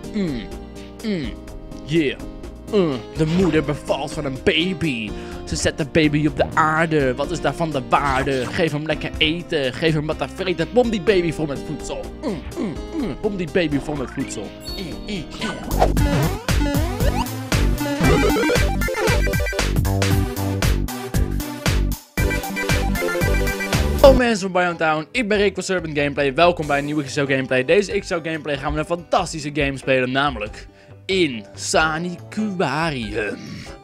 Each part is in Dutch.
Yeah. De moeder bevalt van een baby. Ze zet de baby op de aarde. Wat is daarvan de waarde? Geef hem lekker eten. Geef hem wat te vreten. Bom die baby vol met voedsel. Bom die baby vol met voedsel. Hallo mensen van Biontown, ik ben Rick van Serpent Gameplay. Welkom bij een nieuwe XO Gameplay. Deze XO Gameplay gaan we een fantastische game spelen, namelijk Insaniquarium.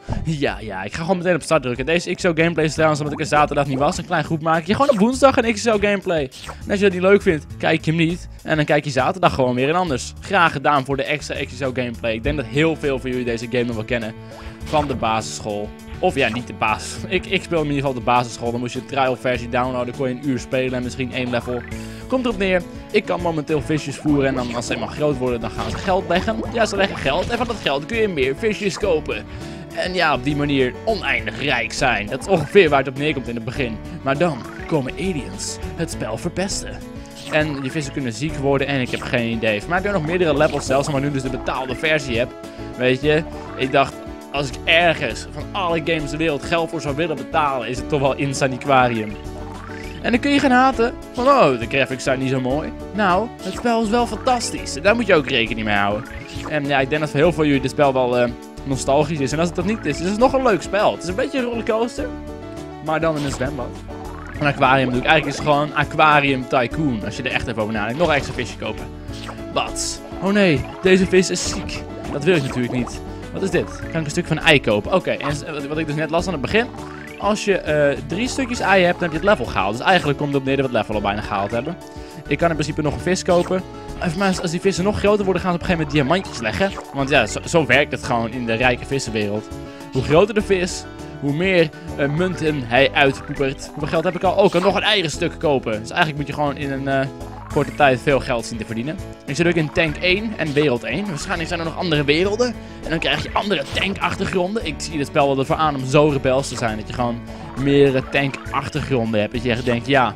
Ja, ik ga gewoon meteen op start drukken. Deze XO Gameplay is trouwens, omdat ik er zaterdag niet was, een klein groepmaakje. Gewoon op woensdag een XO Gameplay. En als je dat niet leuk vindt, kijk je hem niet. En dan kijk je zaterdag gewoon weer een anders. Graag gedaan voor de extra XO Gameplay. Ik denk dat heel veel van jullie deze game nog wel kennen. Van de basisschool. Of ja, niet de basis. Ik speel in ieder geval de basisschool. Dan moest je de trial versie downloaden. Kon je een uur spelen en misschien 1 level. Komt erop neer. Ik kan momenteel visjes voeren. En dan als ze eenmaal groot worden, dan gaan ze geld leggen. Ja, ze leggen geld. En van dat geld kun je meer visjes kopen. En ja, op die manier oneindig rijk zijn. Dat is ongeveer waar het op neerkomt in het begin. Maar dan komen aliens het spel verpesten. En die vissen kunnen ziek worden en ik heb geen idee. Maar ik heb nog meerdere levels zelfs, maar nu dus de betaalde versie heb. Weet je, ik dacht, als ik ergens van alle games de wereld geld voor zou willen betalen, is het toch wel Insaniquarium. En dan kun je gaan haten van, oh, de graphics zijn niet zo mooi. Nou, het spel is wel fantastisch. Daar moet je ook rekening mee houden. En ja, ik denk dat voor heel veel jullie dit spel wel nostalgisch is. En als het dat niet is, is het nog een leuk spel. Het is een beetje een rollercoaster, maar dan in een zwembad. Een aquarium doe ik. Eigenlijk is het gewoon Aquarium Tycoon. Als je er echt even over nadenkt. Nog een extra visje kopen. Wat? Oh nee, deze vis is ziek. Dat wil ik natuurlijk niet. Wat is dit? Kan ik een stuk van een ei kopen? Oké, en wat ik dus net las aan het begin. Als je 3 stukjes ei hebt, dan heb je het level gehaald. Dus eigenlijk komt het op neer dat we het level al bijna gehaald hebben. Ik kan in principe nog een vis kopen. Maar als die vissen nog groter worden, gaan ze op een gegeven moment diamantjes leggen. Want ja, zo werkt het gewoon in de rijke vissenwereld. Hoe groter de vis, hoe meer munten hij uitpoepert. Hoeveel geld heb ik al? Oh, ik kan nog een eigen stuk kopen. Dus eigenlijk moet je gewoon in een korte tijd veel geld zien te verdienen. Ik zit ook in tank 1 en wereld 1. Waarschijnlijk zijn er nog andere werelden. En dan krijg je andere tankachtergronden. Ik zie dit spel wel ervoor aan om zo rebels te zijn. Dat je gewoon meerdere tankachtergronden hebt. Dat je echt denkt, ja,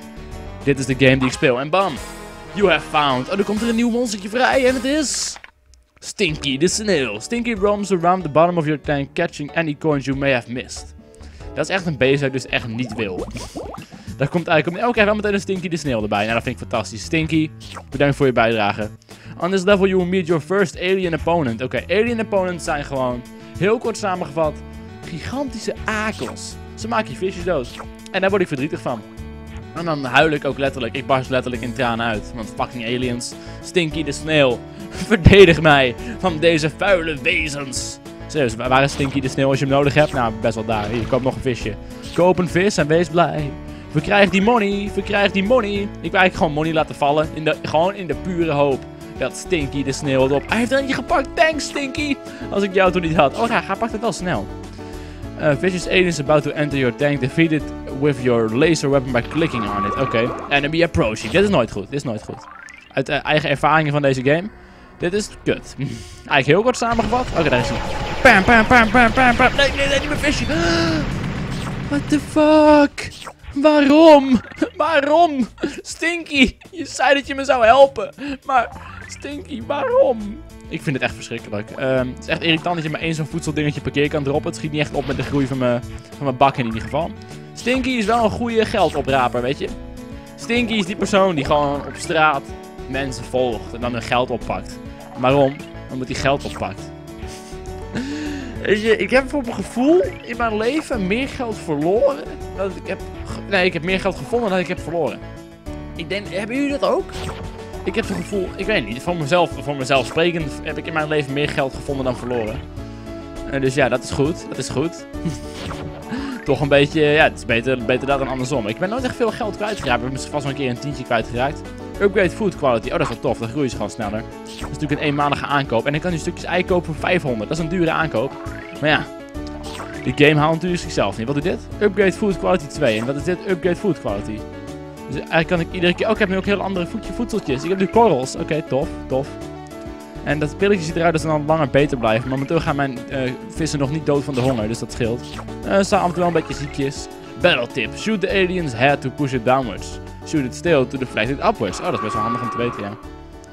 dit is de game die ik speel. En bam, you have found. Oh, er komt er een nieuw monstertje vrij en het is Stinky de sneeuw. Stinky roams around the bottom of your tank, catching any coins you may have missed. Dat is echt een beest dat ik dus echt niet wil. Daar komt eigenlijk... Oh, ik krijg wel meteen een Stinky de sneeuw erbij. Nou, dat vind ik fantastisch. Stinky, bedankt voor je bijdrage. On this level you will meet your first alien opponent. Oké, alien opponents zijn gewoon, heel kort samengevat, gigantische akels. Ze maken je visjes dood. En daar word ik verdrietig van. En dan huil ik ook letterlijk. Ik barst letterlijk in tranen uit. Want fucking aliens. Stinky de sneeuw. Verdedig mij van deze vuile wezens. Serieus, waar is Stinky de sneeuw als je hem nodig hebt? Nou, best wel daar. Hier, koop nog een visje. Koop een vis en wees blij. Verkrijg die money. Verkrijg die money. Ik wil eigenlijk gewoon money laten vallen. Gewoon in de pure hoop dat Stinky de sneeuw het op. Hij heeft er eentje gepakt. Thanks, Stinky. Als ik jou toen niet had. Oh ja, hij pakt het wel snel. Vicious alien is about to enter your tank. Defeat it with your laser weapon by clicking on it. Oké. Enemy approaching. Dit is nooit goed. Dit is nooit goed. Uit eigen ervaringen van deze game. Dit is kut. Eigenlijk heel kort samengevat. Oké, daar is hij. Pam, pam, pam, pam, pam, pam. Nee, niet mijn visje. What the fuck? Waarom? Waarom? Stinky, je zei dat je me zou helpen. Maar Stinky, waarom? Ik vind het echt verschrikkelijk. Het is echt irritant dat je maar één zo'n voedseldingetje per keer kan droppen. Het schiet niet echt op met de groei van mijn bak in ieder geval. Stinky is wel een goede geldopraper, weet je. Stinky is die persoon die gewoon op straat mensen volgt en dan hun geld oppakt. Waarom? Omdat hij geld oppakt. Weet je, ik heb voor mijn gevoel in mijn leven meer geld verloren dan ik heb... Nee, ik heb meer geld gevonden dan ik heb verloren. Ik denk, hebben jullie dat ook? Ik heb zo'n gevoel, ik weet niet, voor mezelf sprekend heb ik in mijn leven meer geld gevonden dan verloren. Dus ja, dat is goed, dat is goed. Toch een beetje, ja, het is beter dat dan andersom. Ik ben nooit echt veel geld kwijtgeraakt, ik heb misschien vast wel een keer een tientje kwijtgeraakt. Upgrade food quality, oh dat is wel tof, dan groeien ze gewoon sneller. Dat is natuurlijk een eenmalige aankoop en ik kan nu stukjes ei kopen voor 500, dat is een dure aankoop. Maar ja, die game haalt natuurlijk zichzelf niet. Wat doet dit? Upgrade food quality 2 en wat is dit? Upgrade food quality. Dus eigenlijk kan ik iedere keer... Oh, ik heb nu ook heel andere voedseltjes. Ik heb nu korrels. Oké, tof. En dat pilletje ziet eruit dat ze dan langer beter blijven. Momenteel gaan mijn vissen nog niet dood van de honger, dus dat scheelt. Ze staan af en toe wel een beetje ziekjes. Battle tip. Shoot the alien's head to push it downwards. Shoot it still to deflect it upwards. Oh, dat is best wel handig om te weten, ja.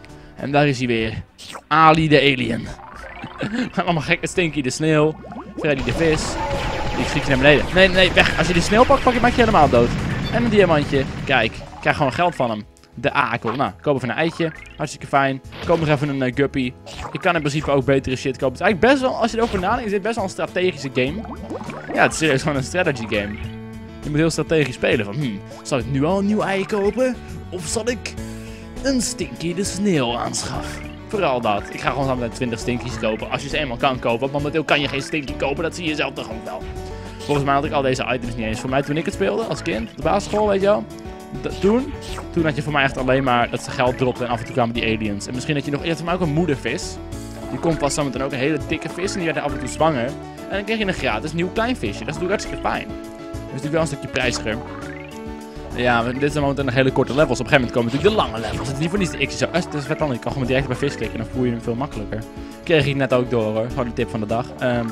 En daar is hij weer. Ali de alien. Allemaal gekke Stinky de sneeuw. Freddy de vis. Die schiet je naar beneden. Nee, nee, weg. Als je de sneeuw pakt, maak je helemaal dood. En een diamantje. Kijk, ik krijg gewoon geld van hem. De akel. Nou, koop even een eitje. Hartstikke fijn. Koop nog even een guppy. Ik kan in principe ook betere shit kopen. Het is eigenlijk best wel, als je erover nadenkt, is dit best wel een strategische game. Ja, het is serieus gewoon een strategy game. Je moet heel strategisch spelen. Van, zal ik nu al een nieuw ei kopen? Of zal ik een Stinky de sneeuw aanschaffen? Vooral dat. Ik ga gewoon samen met 20 Stinkies kopen. Als je ze eenmaal kan kopen. Want momenteel kan je geen Stinky kopen. Dat zie je zelf toch ook wel. Volgens mij had ik al deze items niet eens. Voor mij toen ik het speelde als kind. Op de basisschool, weet je wel. Toen had je voor mij echt alleen maar dat ze geld dropten. En af en toe kwamen die aliens. En misschien had je nog... Je had voor mij ook een moedervis. Die komt pas zo meteen ook een hele dikke vis. En die werd af en toe zwanger. En dan kreeg je een gratis nieuw klein visje. Dat is natuurlijk hartstikke fijn. Dus natuurlijk wel een stukje prijziger. Ja, dit zijn momenteel nog hele korte levels. Op een gegeven moment komen natuurlijk de lange levels. Het is niet voor niets de X zo. Dat is vet dan. Je kan gewoon direct bij vis klikken en dan voel je hem veel makkelijker. Kreeg ik net ook door hoor. Gewoon de tip van de dag.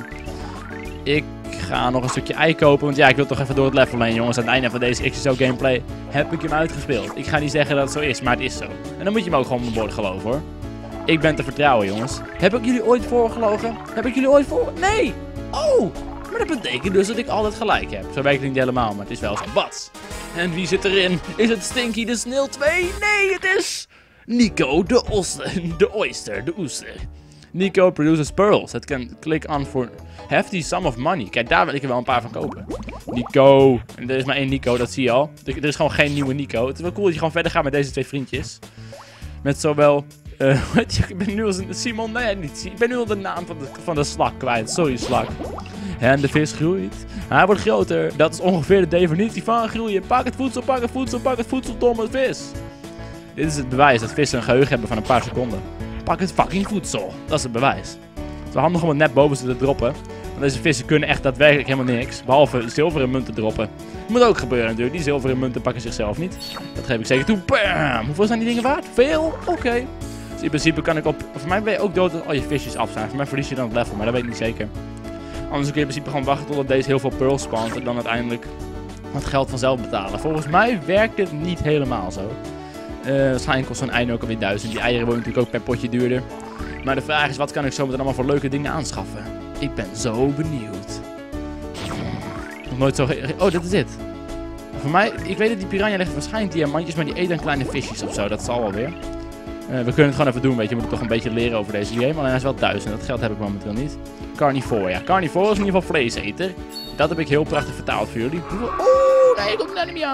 Ik ga nog een stukje ei kopen. Want ja, ik wil toch even door het level heen, jongens. Aan het einde van deze XSO gameplay heb ik hem uitgespeeld. Ik ga niet zeggen dat het zo is, maar het is zo. En dan moet je me ook gewoon op mijn woord geloven hoor. Ik ben te vertrouwen, jongens. Heb ik jullie ooit voorgelogen? Heb ik jullie ooit voor... Nee! Oh! Maar dat betekent dus dat ik altijd gelijk heb. Zo werkt het niet helemaal, maar het is wel zo. Wat? En wie zit erin? Is het Stinky de Sneeuw 2? Nee, het is... Nico de Oyster, de oester. Nico produces pearls. Het can click on for hefty sum of money. Kijk, daar wil ik er wel een paar van kopen. Nico. En er is maar één Nico, dat zie je al. Er is gewoon geen nieuwe Nico. Het is wel cool dat je gewoon verder gaat met deze twee vriendjes. Met zowel... ik ben nu als een Simon. Nee, niet. Ik ben nu al de naam van de slak kwijt. Sorry, slak. En de vis groeit. Hij wordt groter. Dat is ongeveer de definitie van groeien. Pak het voedsel, pak het voedsel, pak het voedsel, domme vis. Dit is het bewijs dat vissen een geheugen hebben van een paar seconden. Pak het fucking voedsel. Dat is het bewijs. Het is wel handig om het net boven ze te droppen. Want deze vissen kunnen echt daadwerkelijk helemaal niks. Behalve zilveren munten droppen. Dat moet ook gebeuren natuurlijk. Die zilveren munten pakken zichzelf niet. Dat geef ik zeker toe. Bam! Hoeveel zijn die dingen waard? Veel? Oké. Dus in principe kan ik op... Voor mij ben je ook dood als al je visjes af zijn. Voor mij verlies je dan het level, maar dat weet ik niet zeker. Anders kun je in principe gewoon wachten totdat deze heel veel pearls spant. En dan uiteindelijk het geld vanzelf betalen. Volgens mij werkt het niet helemaal zo. Waarschijnlijk kost zo'n ei ook alweer 1000. Die eieren worden natuurlijk ook per potje duurder. Maar de vraag is, wat kan ik zo meteen allemaal voor leuke dingen aanschaffen? Ik ben zo benieuwd. Nog nooit zo... Oh, dit is dit. Voor mij, ik weet dat die piranha legt waarschijnlijk diamantjes, maar die eet dan kleine visjes of zo. Dat zal wel weer. We kunnen het gewoon even doen, weet je. We moeten toch een beetje leren over deze game. Alleen hij is wel 1000. Dat geld heb ik momenteel niet. Carnivore, ja. Carnivore is in ieder geval vleeseter. Dat heb ik heel prachtig vertaald voor jullie. Oeh, nee, ik kom er nou niet meer aan.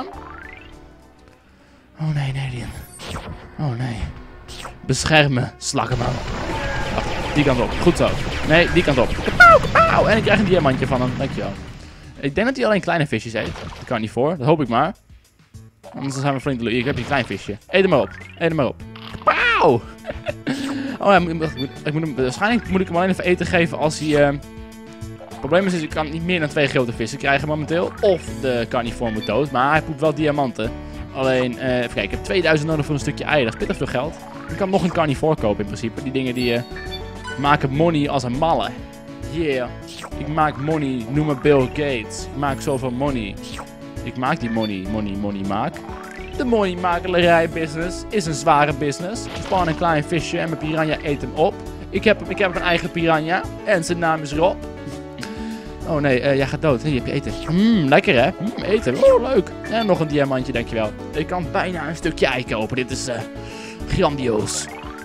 Oh nee, nee, oh nee. Beschermen, slakkenman. Wacht, die kant op. Goed zo. Nee, die kant op. Kapauw, kapauw. En ik krijg een diamantje van hem. Dankjewel. Ik denk dat hij alleen kleine visjes eet. Dat kan niet voor. Dat hoop ik maar. Anders zijn we flink... Ik heb hier een klein visje. Eet hem maar op. Eet hem maar op. Kapauw. Oh ja, waarschijnlijk moet ik hem alleen even eten geven als hij... Het probleem is, ik kan niet meer dan 2 grote vissen krijgen momenteel. Of de carnivore moet dood. Maar hij poept wel diamanten. Alleen, even kijken, ik heb 2000 nodig voor een stukje ei. Dat is pittig veel geld. Ik kan nog een carnivore kopen in principe. Die dingen die maken money als een malle. Yeah. Ik maak money, noem me Bill Gates. Ik maak zoveel money. Ik maak die money maak. De moneymakelerij business is een zware business. Span een klein visje en mijn piranha eet hem op. Ik heb een eigen piranha en zijn naam is Rob. Oh nee, jij gaat dood. Hey, je hebt je eten. Lekker hè? Eten. Oh, leuk. En nog een diamantje, dankjewel. Ik kan bijna een stukje ei kopen. Dit is grandioos.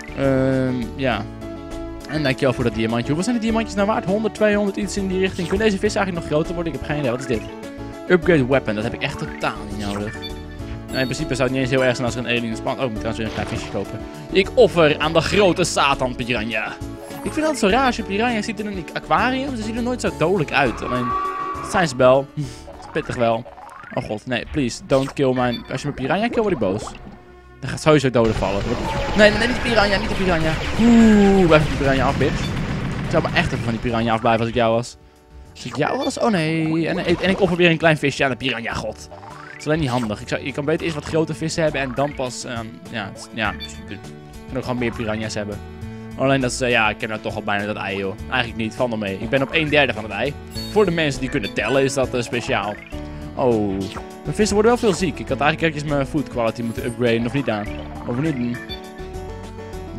Ja. En dankjewel voor dat diamantje. Hoeveel zijn de diamantjes nou waard? 100, 200, iets in die richting. Kunnen deze vis eigenlijk nog groter worden? Ik heb geen idee. Wat is dit? Upgrade weapon. Dat heb ik echt totaal niet nodig. Nou, in principe zou het niet eens heel erg zijn als er een alien spant. Oh, ik moet trouwens weer een klein visje kopen. Ik offer aan de grote Satan piranha. Ik vind dat zo raar als je piranha ziet in een aquarium. Ze zien er nooit zo dodelijk uit. Alleen, dat zijn ze wel. Dat is pittig wel. Oh god, nee, please, don't kill mijn... Als je mijn piranha kill, word ik boos. Dan gaat sowieso doden vallen. Nee, niet de piranha, niet de piranha. Blijf die piranha af, bitch. Ik zou maar echt even van die piranha afblijven als ik jou was. Als ik jou was? Oh nee. En ik offer weer een klein visje aan de piranha, god. Dat is alleen niet handig. Je kan beter eerst wat grote vissen hebben en dan pas... je kan ook gewoon meer piranha's hebben. Alleen dat ze, ja, ik heb nou toch al bijna dat ei, joh. Eigenlijk niet, val er mee. Ik ben op 1/3 van het ei. Voor de mensen die kunnen tellen is dat speciaal. Oh, mijn vissen worden wel veel ziek. Ik had eigenlijk eventjes mijn food quality moeten upgraden, of niet aan. Of niet doen.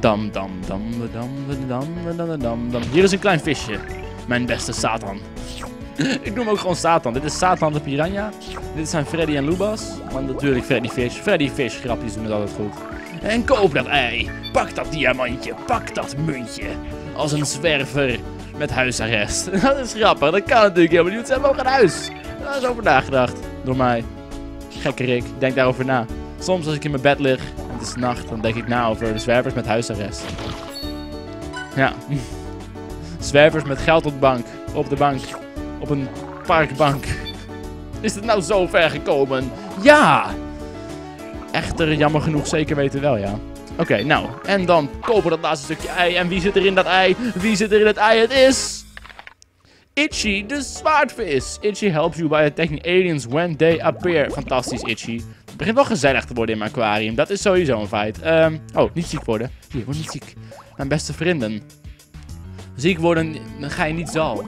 Dam, dam, dam, dam, dam, dam, dam, dam. Hier is een klein visje. Mijn beste Satan. Ik noem hem ook gewoon Satan. Dit is Satan de Piranha. Dit zijn Freddy en Lubas. Want natuurlijk Freddy Fish. Freddy Fish grapjes doen het altijd goed. En koop dat ei. Pak dat diamantje. Pak dat muntje. Als een zwerver met huisarrest. Dat is grappig. Dat kan natuurlijk helemaal niet. Ze hebben ook een huis. Daar is over nagedacht. Door mij. Gekkerik. Ik denk daarover na. Soms als ik in mijn bed lig en het is nacht, dan denk ik na over de zwervers met huisarrest. Ja. Zwervers met geld op de bank. Op de bank. Op een parkbank. Is het nou zo ver gekomen? Ja! Echter, jammer genoeg, zeker weten wel, ja. Oké, nou. En dan kopen we dat laatste stukje ei. En wie zit er in dat ei? Wie zit er in het ei? Het is... Itchy, de zwaardvis. Itchy helps you by attacking aliens when they appear. Fantastisch, Itchy. Het begint wel gezellig te worden in mijn aquarium. Dat is sowieso een feit. Oh, niet ziek worden. Hier, word niet ziek. Mijn beste vrienden. Ziek worden, dan ga je niet zo.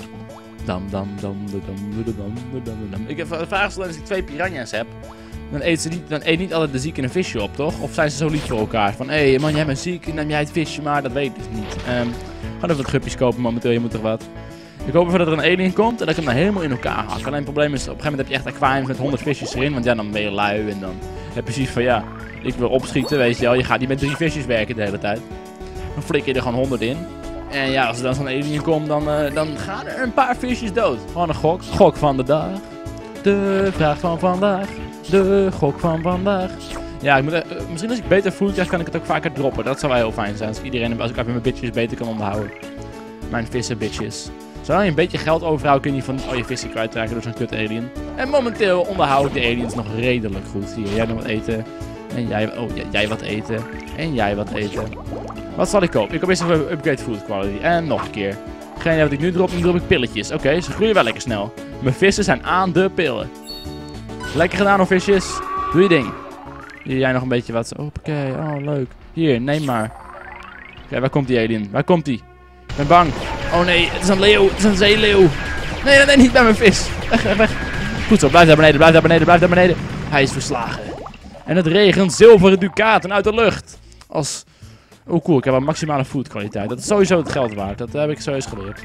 Ik heb een vraag gesteld als ik 2 piranha's heb. Dan eet niet altijd de zieke een visje op, toch? Of zijn ze zo lief voor elkaar? Van, hé man, jij bent ziek, neem jij het visje maar. Dat weet ik dus niet. Gaan even wat guppies kopen momenteel, je moet toch wat. Ik hoop even dat er een alien komt en dat ik hem dan helemaal in elkaar hak. Alleen het probleem is, op een gegeven moment heb je echt aquariums met 100 visjes erin. Want ja, dan ben je lui en dan heb je precies van, ja, ik wil opschieten, weet je wel. Je gaat niet met 3 visjes werken de hele tijd. Dan flik je er gewoon 100 in. En ja, als er dan zo'n alien komt, dan gaan er een paar visjes dood. Gewoon een gok. Gok van de dag. De vraag van vandaag. De gok van vandaag. Ja, misschien als ik beter food krijg, kan ik het ook vaker droppen. Dat zou wel heel fijn zijn. Als ik even mijn bitches beter kan onderhouden. Mijn vissen bitches. Zolang je een beetje geld overhoudt, kun je niet van al je vissen kwijtraken door zo'n kut alien. En momenteel onderhoud ik de aliens nog redelijk goed. Hier, jij nog wat eten. En jij wat eten. En jij wat eten. Wat zal ik kopen? Ik koop eerst even upgrade food quality. En nog een keer. Geen idee wat ik nu drop ik pilletjes. Oké, ze groeien wel lekker snel. Mijn vissen zijn aan de pillen. Lekker gedaan hoor, visjes. Doe je ding. Hier, jij nog een beetje wat. Oké, oh leuk. Hier, neem maar. Oké, waar komt die alien? Waar komt die? Ik ben bang. Oh nee, het is een leeuw. Het is een zeeleeuw. Nee, niet bij mijn vis. Weg. Goed zo, blijf daar beneden. Hij is verslagen. En het regent zilveren ducaten uit de lucht. Oh cool, ik heb een maximale food kwaliteit. Dat is sowieso het geld waard. Dat heb ik sowieso geleerd.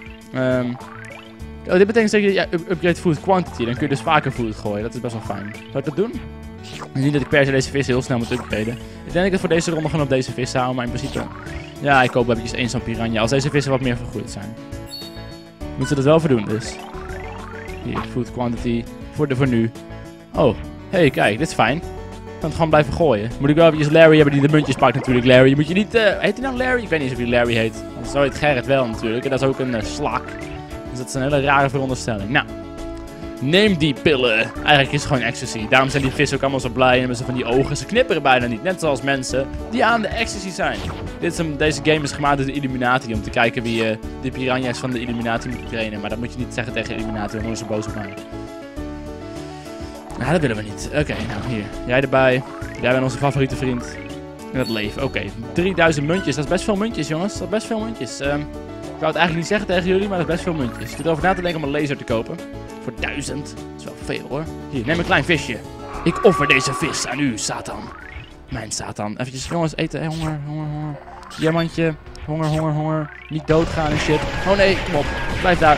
Dit betekent dat je upgrade food quantity. Dan kun je dus vaker food gooien. Dat is best wel fijn. Zou ik dat doen? Niet dat ik per se deze vis heel snel moet upgraden. Ik denk dat ik het voor deze ronde gewoon op deze vis hou. Maar in principe... Ja, ik koop eventjes 1 zo'n piranha. Als deze vissen wat meer vergroeid zijn. Moeten ze dat wel voor doen dus. Hier, food quantity. Voor nu. Oh, hey, kijk, dit is fijn. Ik kan het gewoon blijven gooien. Moet ik wel eventjes Larry hebben die de muntjes pakt natuurlijk, Larry. Je moet je niet... heet hij nou Larry? Ik weet niet eens of hij Larry heet. Zo heet Gerrit wel natuurlijk. En dat is ook een slak. Dus dat is een hele rare veronderstelling. Nou. Neem die pillen. Eigenlijk is het gewoon ecstasy. Daarom zijn die vissen ook allemaal zo blij en hebben ze van die ogen. Ze knipperen bijna niet. Net zoals mensen die aan de ecstasy zijn. Deze game is gemaakt door de Illuminati. Om te kijken wie de piranha's van de Illuminati moet trainen. Maar dat moet je niet zeggen tegen de Illuminati. Dan worden ze boos op mij. Nou, dat willen we niet. Oké, nou hier. Jij erbij. Jij bent onze favoriete vriend. In het leven. Oké. 3000 muntjes. Dat is best veel muntjes, jongens. Dat is best veel muntjes. Ik wou het eigenlijk niet zeggen tegen jullie, maar dat is best veel muntjes. Ik zit erover na te denken om een laser te kopen. Voor 1000. Dat is wel veel hoor. Hier, neem een klein visje. Ik offer deze vis aan u, Satan. Mijn Satan. Eventjes, jongens, eten. Hey, honger. Diamantje. Honger. Niet doodgaan en shit. Oh nee, kom op. Blijf daar.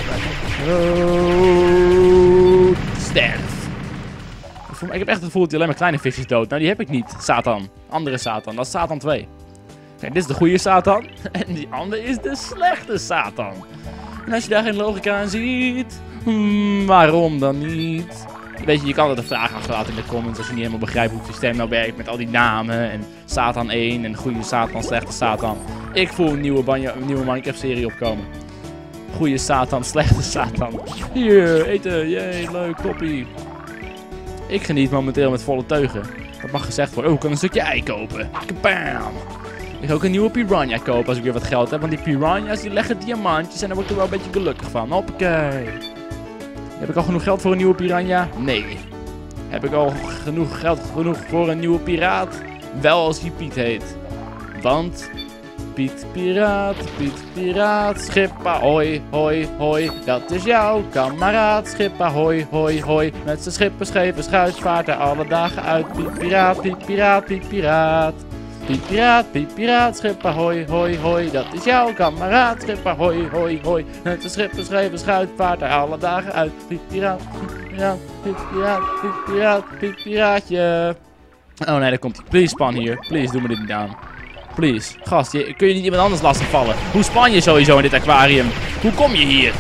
Sterf. Ik heb echt het gevoel dat hij alleen maar kleine visjes dood. Nou, die heb ik niet. Satan. Andere Satan. Dat is Satan 2. Kijk, dit is de goede Satan. En die andere is de slechte Satan. En als je daar geen logica aan ziet... waarom dan niet? Weet je, je kan er een vraag achterlaten in de comments als je niet helemaal begrijpt hoe het systeem nou werkt met al die namen en Satan 1 en goede Satan, slechte Satan. Ik voel een nieuwe Minecraft serie opkomen. Goede Satan, slechte Satan. Hier, eten, jee, leuk, toppie. Ik geniet momenteel met volle teugen. Dat mag gezegd worden. Oh, ik kan een stukje ei kopen. Kabam! Ik ga ook een nieuwe piranha kopen als ik weer wat geld heb. Want die piranha's die leggen diamantjes en daar word ik er wel een beetje gelukkig van. Hoppakee. Heb ik al genoeg geld voor een nieuwe piranha? Nee. Heb ik al genoeg geld voor een nieuwe piraat? Wel als die Piet heet. Want... Piet Piraat, schip ahoy, hoi, hoi. Dat is jouw kameraad, schip ahoy, hoi, hoi. Met zijn schippen, schepen, schuitvaart er alle dagen uit. Piet Piraat. Piep piraat, schip ahoy, hoi, hoi. Dat is jouw kameraad, schip ahoy, hoi, hoi. Het is schip, geschreven, schuit, vaart er alle dagen uit. Piep piraat, piep piraat, piep piraat, piep piraat, piep piraatje. Oh nee, daar komt hij. Please, span hier. Please, doe me dit niet aan. Please. Gast, kun je niet iemand anders lastigvallen? Hoe span je sowieso in dit aquarium? Hoe kom je hier?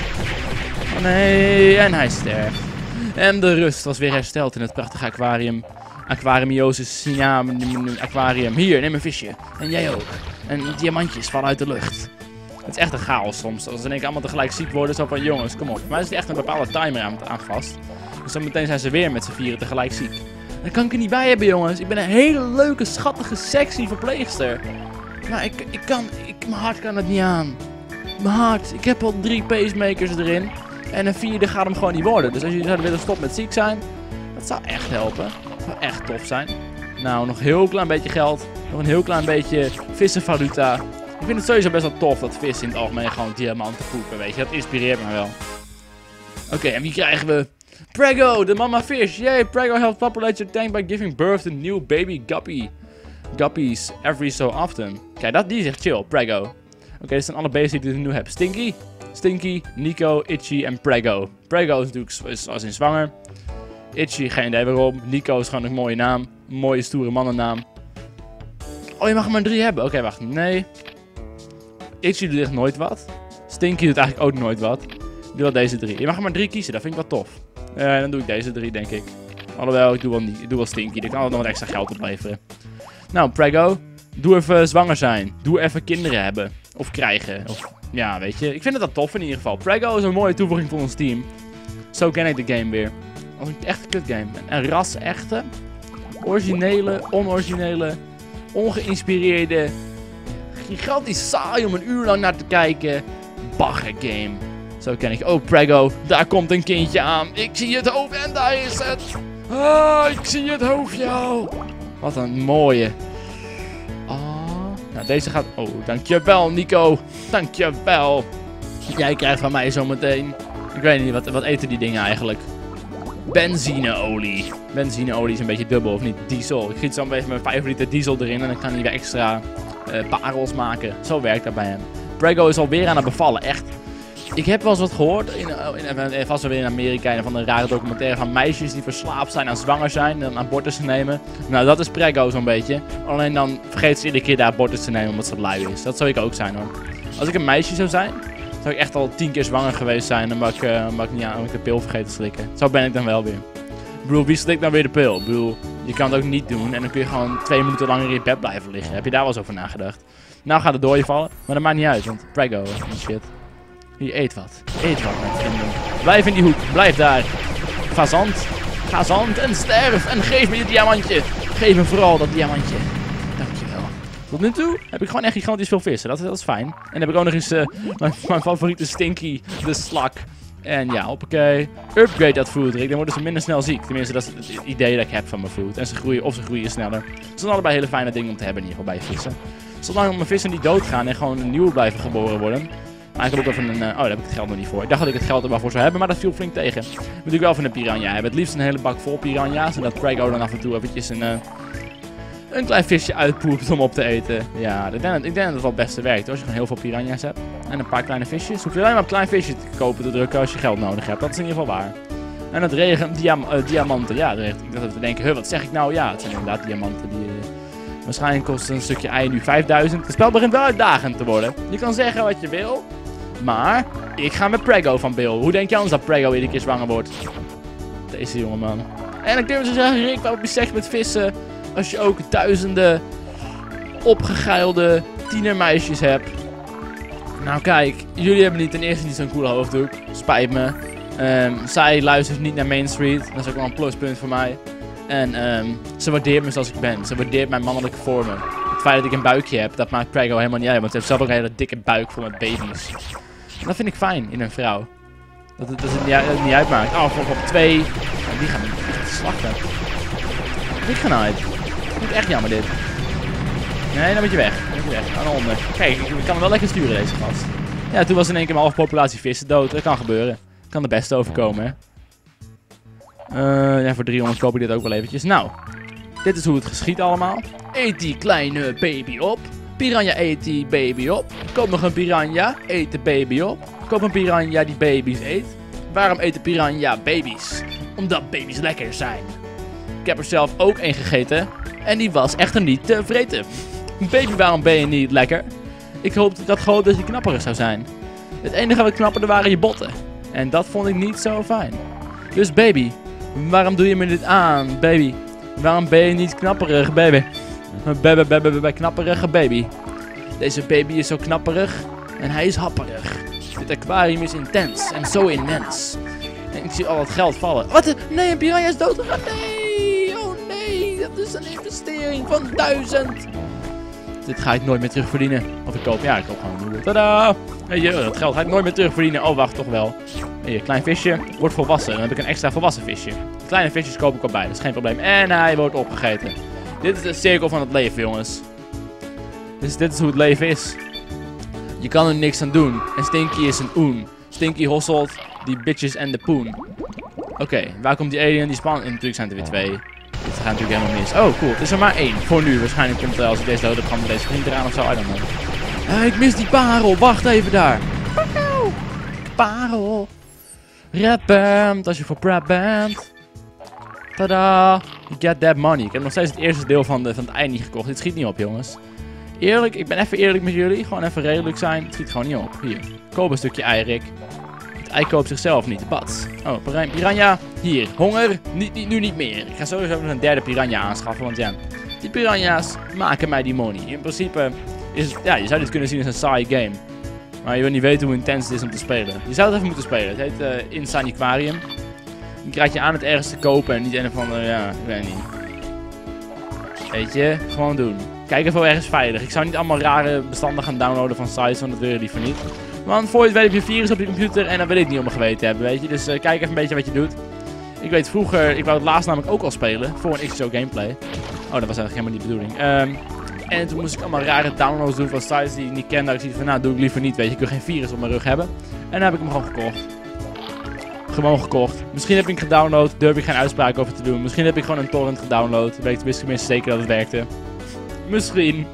Oh nee, en hij sterft. En de rust was weer hersteld in het prachtige aquarium. Aquariumiosis aquarium. Hier, neem een visje. En jij ook. En diamantjes vallen uit de lucht. Het is echt een chaos soms. Als ze in één keer allemaal tegelijk ziek worden. Zo van, jongens, kom op. Maar er is echt een bepaalde timer aan vast. Dus dan meteen zijn ze weer met z'n vieren tegelijk ziek. Daar kan ik er niet bij hebben, jongens. Ik ben een hele leuke, schattige, sexy verpleegster. Maar mijn hart kan het niet aan. Mijn hart. Ik heb al 3 pacemakers erin. En een 4e gaat hem gewoon niet worden. Dus als jullie zouden willen stoppen met ziek zijn, dat zou echt helpen. Dat zou echt tof zijn. Nou, nog een heel klein beetje geld. Nog een heel klein beetje vissenvaluta. Ik vind het sowieso best wel tof dat vissen in het algemeen gewoon diamanten poepen, weet je. Dat inspireert me wel. Oké, en wie krijgen we? Prego, de mama fish. Yay, Prego helps populate your tank by giving birth to new baby guppies every so often. Kijk, die is echt chill, Prego. Oké, dit zijn alle beesten die ik nu heb. Stinky, Nico, Itchy en Prego. Prego is natuurlijk als in zwanger. Itchy, geen idee waarom. Nico is gewoon een mooie naam. Een mooie, stoere mannennaam. Oh, je mag er maar 3 hebben. Oké, wacht. Nee. Itchy doet echt nooit wat. Stinky doet eigenlijk ook nooit wat. Ik doe wel deze 3. Je mag er maar 3 kiezen. Dat vind ik wel tof. Dan doe ik deze 3, denk ik. Alhoewel, ik doe wel Stinky. Dat kan ook nog wat extra geld opleveren. Nou, Prego. Doe even zwanger zijn. Doe even kinderen hebben. Of krijgen. Of, ja, weet je. Ik vind het wel tof in ieder geval. Prego is een mooie toevoeging voor ons team. Zo ken ik de game weer. Als een echte kut game. Een ras-echte. Originele, onoriginele. Ongeïnspireerde. Gigantisch saai om een uur lang naar te kijken. Bagger game. Zo ken ik. Oh, Prego. Daar komt een kindje aan. Ik zie het hoofd en daar is het. Ah, ik zie het hoofdje al. Wat een mooie. Nou, deze gaat... Oh, dankjewel, Nico. Dankjewel. Jij krijgt van mij zometeen... Ik weet niet, wat eten die dingen eigenlijk? Benzineolie. Benzineolie is een beetje dubbel, of niet? Diesel. Ik giet zo een beetje mijn 5 liter diesel erin en dan kan hij weer extra parels maken. Zo werkt dat bij hem. Prego is alweer aan het bevallen, echt. Ik heb wel eens wat gehoord, vast wel weer in Amerika, van een rare documentaire van meisjes die verslaafd zijn aan zwanger zijn en abortus nemen. Nou, dat is Prego zo'n beetje. Alleen dan vergeet ze iedere keer de abortus te nemen omdat ze lui is. Dat zou ik ook zijn, hoor. Als ik een meisje zou zijn, zou ik echt al 10 keer zwanger geweest zijn omdat ik niet aan de pil vergeten te slikken. Zo ben ik dan wel weer. Ik bedoel, wie slikt dan weer de pil? Ik bedoel, je kan het ook niet doen en dan kun je gewoon 2 minuten langer in je bed blijven liggen. Heb je daar wel eens over nagedacht? Nou gaat het door je vallen, maar dat maakt niet uit, want Prego is shit. Hier, eet wat. Eet wat, mijn vrienden. Blijf in die hoek. Blijf daar. Ga zand en sterf. En geef me je diamantje. Geef me vooral dat diamantje. Dankjewel. Tot nu toe heb ik gewoon echt gigantisch veel vissen. Dat is fijn. En dan heb ik ook nog eens mijn favoriete Stinky, de slak. En ja, hoppakee. Upgrade dat foodrik. Dan worden ze minder snel ziek. Tenminste, dat is het idee dat ik heb van mijn food. En ze groeien sneller. Het zijn allebei hele fijne dingen om te hebben in ieder geval bij vissen. Zolang mijn vissen niet doodgaan en gewoon nieuwe blijven geboren worden... Maar ik heb ook even een... oh, daar heb ik het geld nog niet voor. Ik dacht dat ik het geld er wel voor zou hebben, maar dat viel flink tegen. Moet ik wel even een piranha hebben. Het liefst een hele bak vol piranha's. Zodat Prego dan af en toe eventjes een klein visje uitpoept om op te eten. Ja, ik denk dat het wel het beste werkt. Als je gewoon heel veel piranha's hebt en een paar kleine visjes. Hoef je alleen maar een klein visje te kopen te drukken als je geld nodig hebt. Dat is in ieder geval waar. En het regent diamanten. Ja, ik dacht even te denken, wat zeg ik nou? Ja, het zijn inderdaad diamanten die... waarschijnlijk kost een stukje ei nu 5000. Het spel begint wel uitdagend te worden. Je kan zeggen wat je wil. Maar ik ga met Prego van Bill. Hoe denk je anders dat Prego iedere keer zwanger wordt? Deze jongeman. En dan kunnen ze zeggen, Rick, waarom heb je seks met vissen? Als je ook duizenden opgegeilde tienermeisjes hebt. Nou kijk, jullie hebben niet ten eerste niet zo'n coole hoofddoek. Spijt me. Zij luistert niet naar Main Street. Dat is ook wel een pluspunt voor mij. En ze waardeert me zoals ik ben. Ze waardeert mijn mannelijke vormen. Het feit dat ik een buikje heb, dat maakt Prego helemaal niet uit. Want ze heeft zelf ook een hele dikke buik vol met baby's. En dat vind ik fijn in een vrouw. Dat het niet uitmaakt. Oh, op 2. Die gaan slachten. Die gaan uit. Dat is echt jammer dit. Nee, dan moet je weg. Dan moet je weg. Aan de onder. Kijk, ik kan hem wel lekker sturen deze gast. Ja, toen was in één keer mijn halve populatie vissen dood. Dat kan gebeuren. Kan de beste overkomen, hè. Ja, voor 300 koop ik dit ook wel eventjes. Nou, dit is hoe het geschiet allemaal. Eet die kleine baby op. Piranha eet die baby op. Koop nog een piranha, eet de baby op. Koop een piranha die baby's eet. Waarom eten piranha baby's? Omdat baby's lekker zijn. Ik heb er zelf ook één gegeten. En die was echter niet te vreten. Baby, waarom ben je niet lekker? Ik had gehoopt dat je knapperig zou zijn. Het enige wat knapperde waren je botten. En dat vond ik niet zo fijn. Dus baby, waarom doe je me dit aan, baby? Waarom ben je niet knapperig, baby? Knapperige baby. Deze baby is zo knapperig en hij is happerig. Dit aquarium is intens en zo immens. En ik zie al het geld vallen. Wat? Nee, een piranha is doodgegaan. Nee, oh nee, dat is een investering van 1000. Dit ga ik nooit meer terugverdienen. Of ik koop gewoon een nieuwe. Tadaa! Dat geld ga ik nooit meer terugverdienen. Oh, wacht, toch wel. Hier, klein visje. Wordt volwassen. Dan heb ik een extra volwassen visje. Kleine visjes koop ik al bij. Dat is geen probleem. En hij wordt opgegeten. Dit is de cirkel van het leven, jongens. Dus dit is hoe het leven is. Je kan er niks aan doen. En Stinky is een oen. Stinky hosselt die bitches en de poen. Oké, waar komt die alien? Die span... Natuurlijk zijn er weer 2. Dit gaat natuurlijk helemaal mis. Oh, cool. Het is er maar 1. Voor nu. Waarschijnlijk komt als ik deze dood heb, gaan deze vriend eraan of zo. I don't know. Ik mis die parel. Wacht even daar. Parel. Red band. Als je voor prep bent. Tada. You get that money. Ik heb nog steeds het eerste deel van het eind niet gekocht. Dit schiet niet op, jongens. Eerlijk. Ik ben even eerlijk met jullie. Gewoon even redelijk zijn. Het schiet gewoon niet op. Hier. Koop een stukje eirik. Het ei koopt zichzelf niet. Bats. Oh, piranha. Hier. Honger. Nu niet meer. Ik ga sowieso nog een derde piranha aanschaffen. Want ja, die piranha's maken mij die money. In principe is het, ja, je zou dit kunnen zien als een saai game. Maar je wil niet weten hoe intens het is om te spelen. Je zou het even moeten spelen. Het heet Insane Aquarium. Die krijg je aan het ergens te kopen en niet een of andere, ja, ik weet niet. Weet je, gewoon doen. Kijk even ergens veilig. Ik zou niet allemaal rare bestanden gaan downloaden van sites, want dat wil je liever niet. Want voor je het weet heb je een virus op je computer en dan wil ik niet om me geweten hebben, weet je. Dus kijk even een beetje wat je doet. Ik weet vroeger, ik wou het laatst namelijk ook al spelen, voor een XO gameplay. Oh, dat was eigenlijk helemaal niet de bedoeling. En toen moest ik allemaal rare downloads doen van sites die ik niet kende. Dat ik zie van, nou, doe ik liever niet, weet je. Ik wil geen virus op mijn rug hebben. En dan heb ik hem gewoon gekocht. Gewoon gekocht. Misschien heb ik hem gedownload, durf ik geen uitspraak over te doen. Misschien heb ik gewoon een torrent gedownload. Weet ik tenminste zeker dat het werkte. Misschien.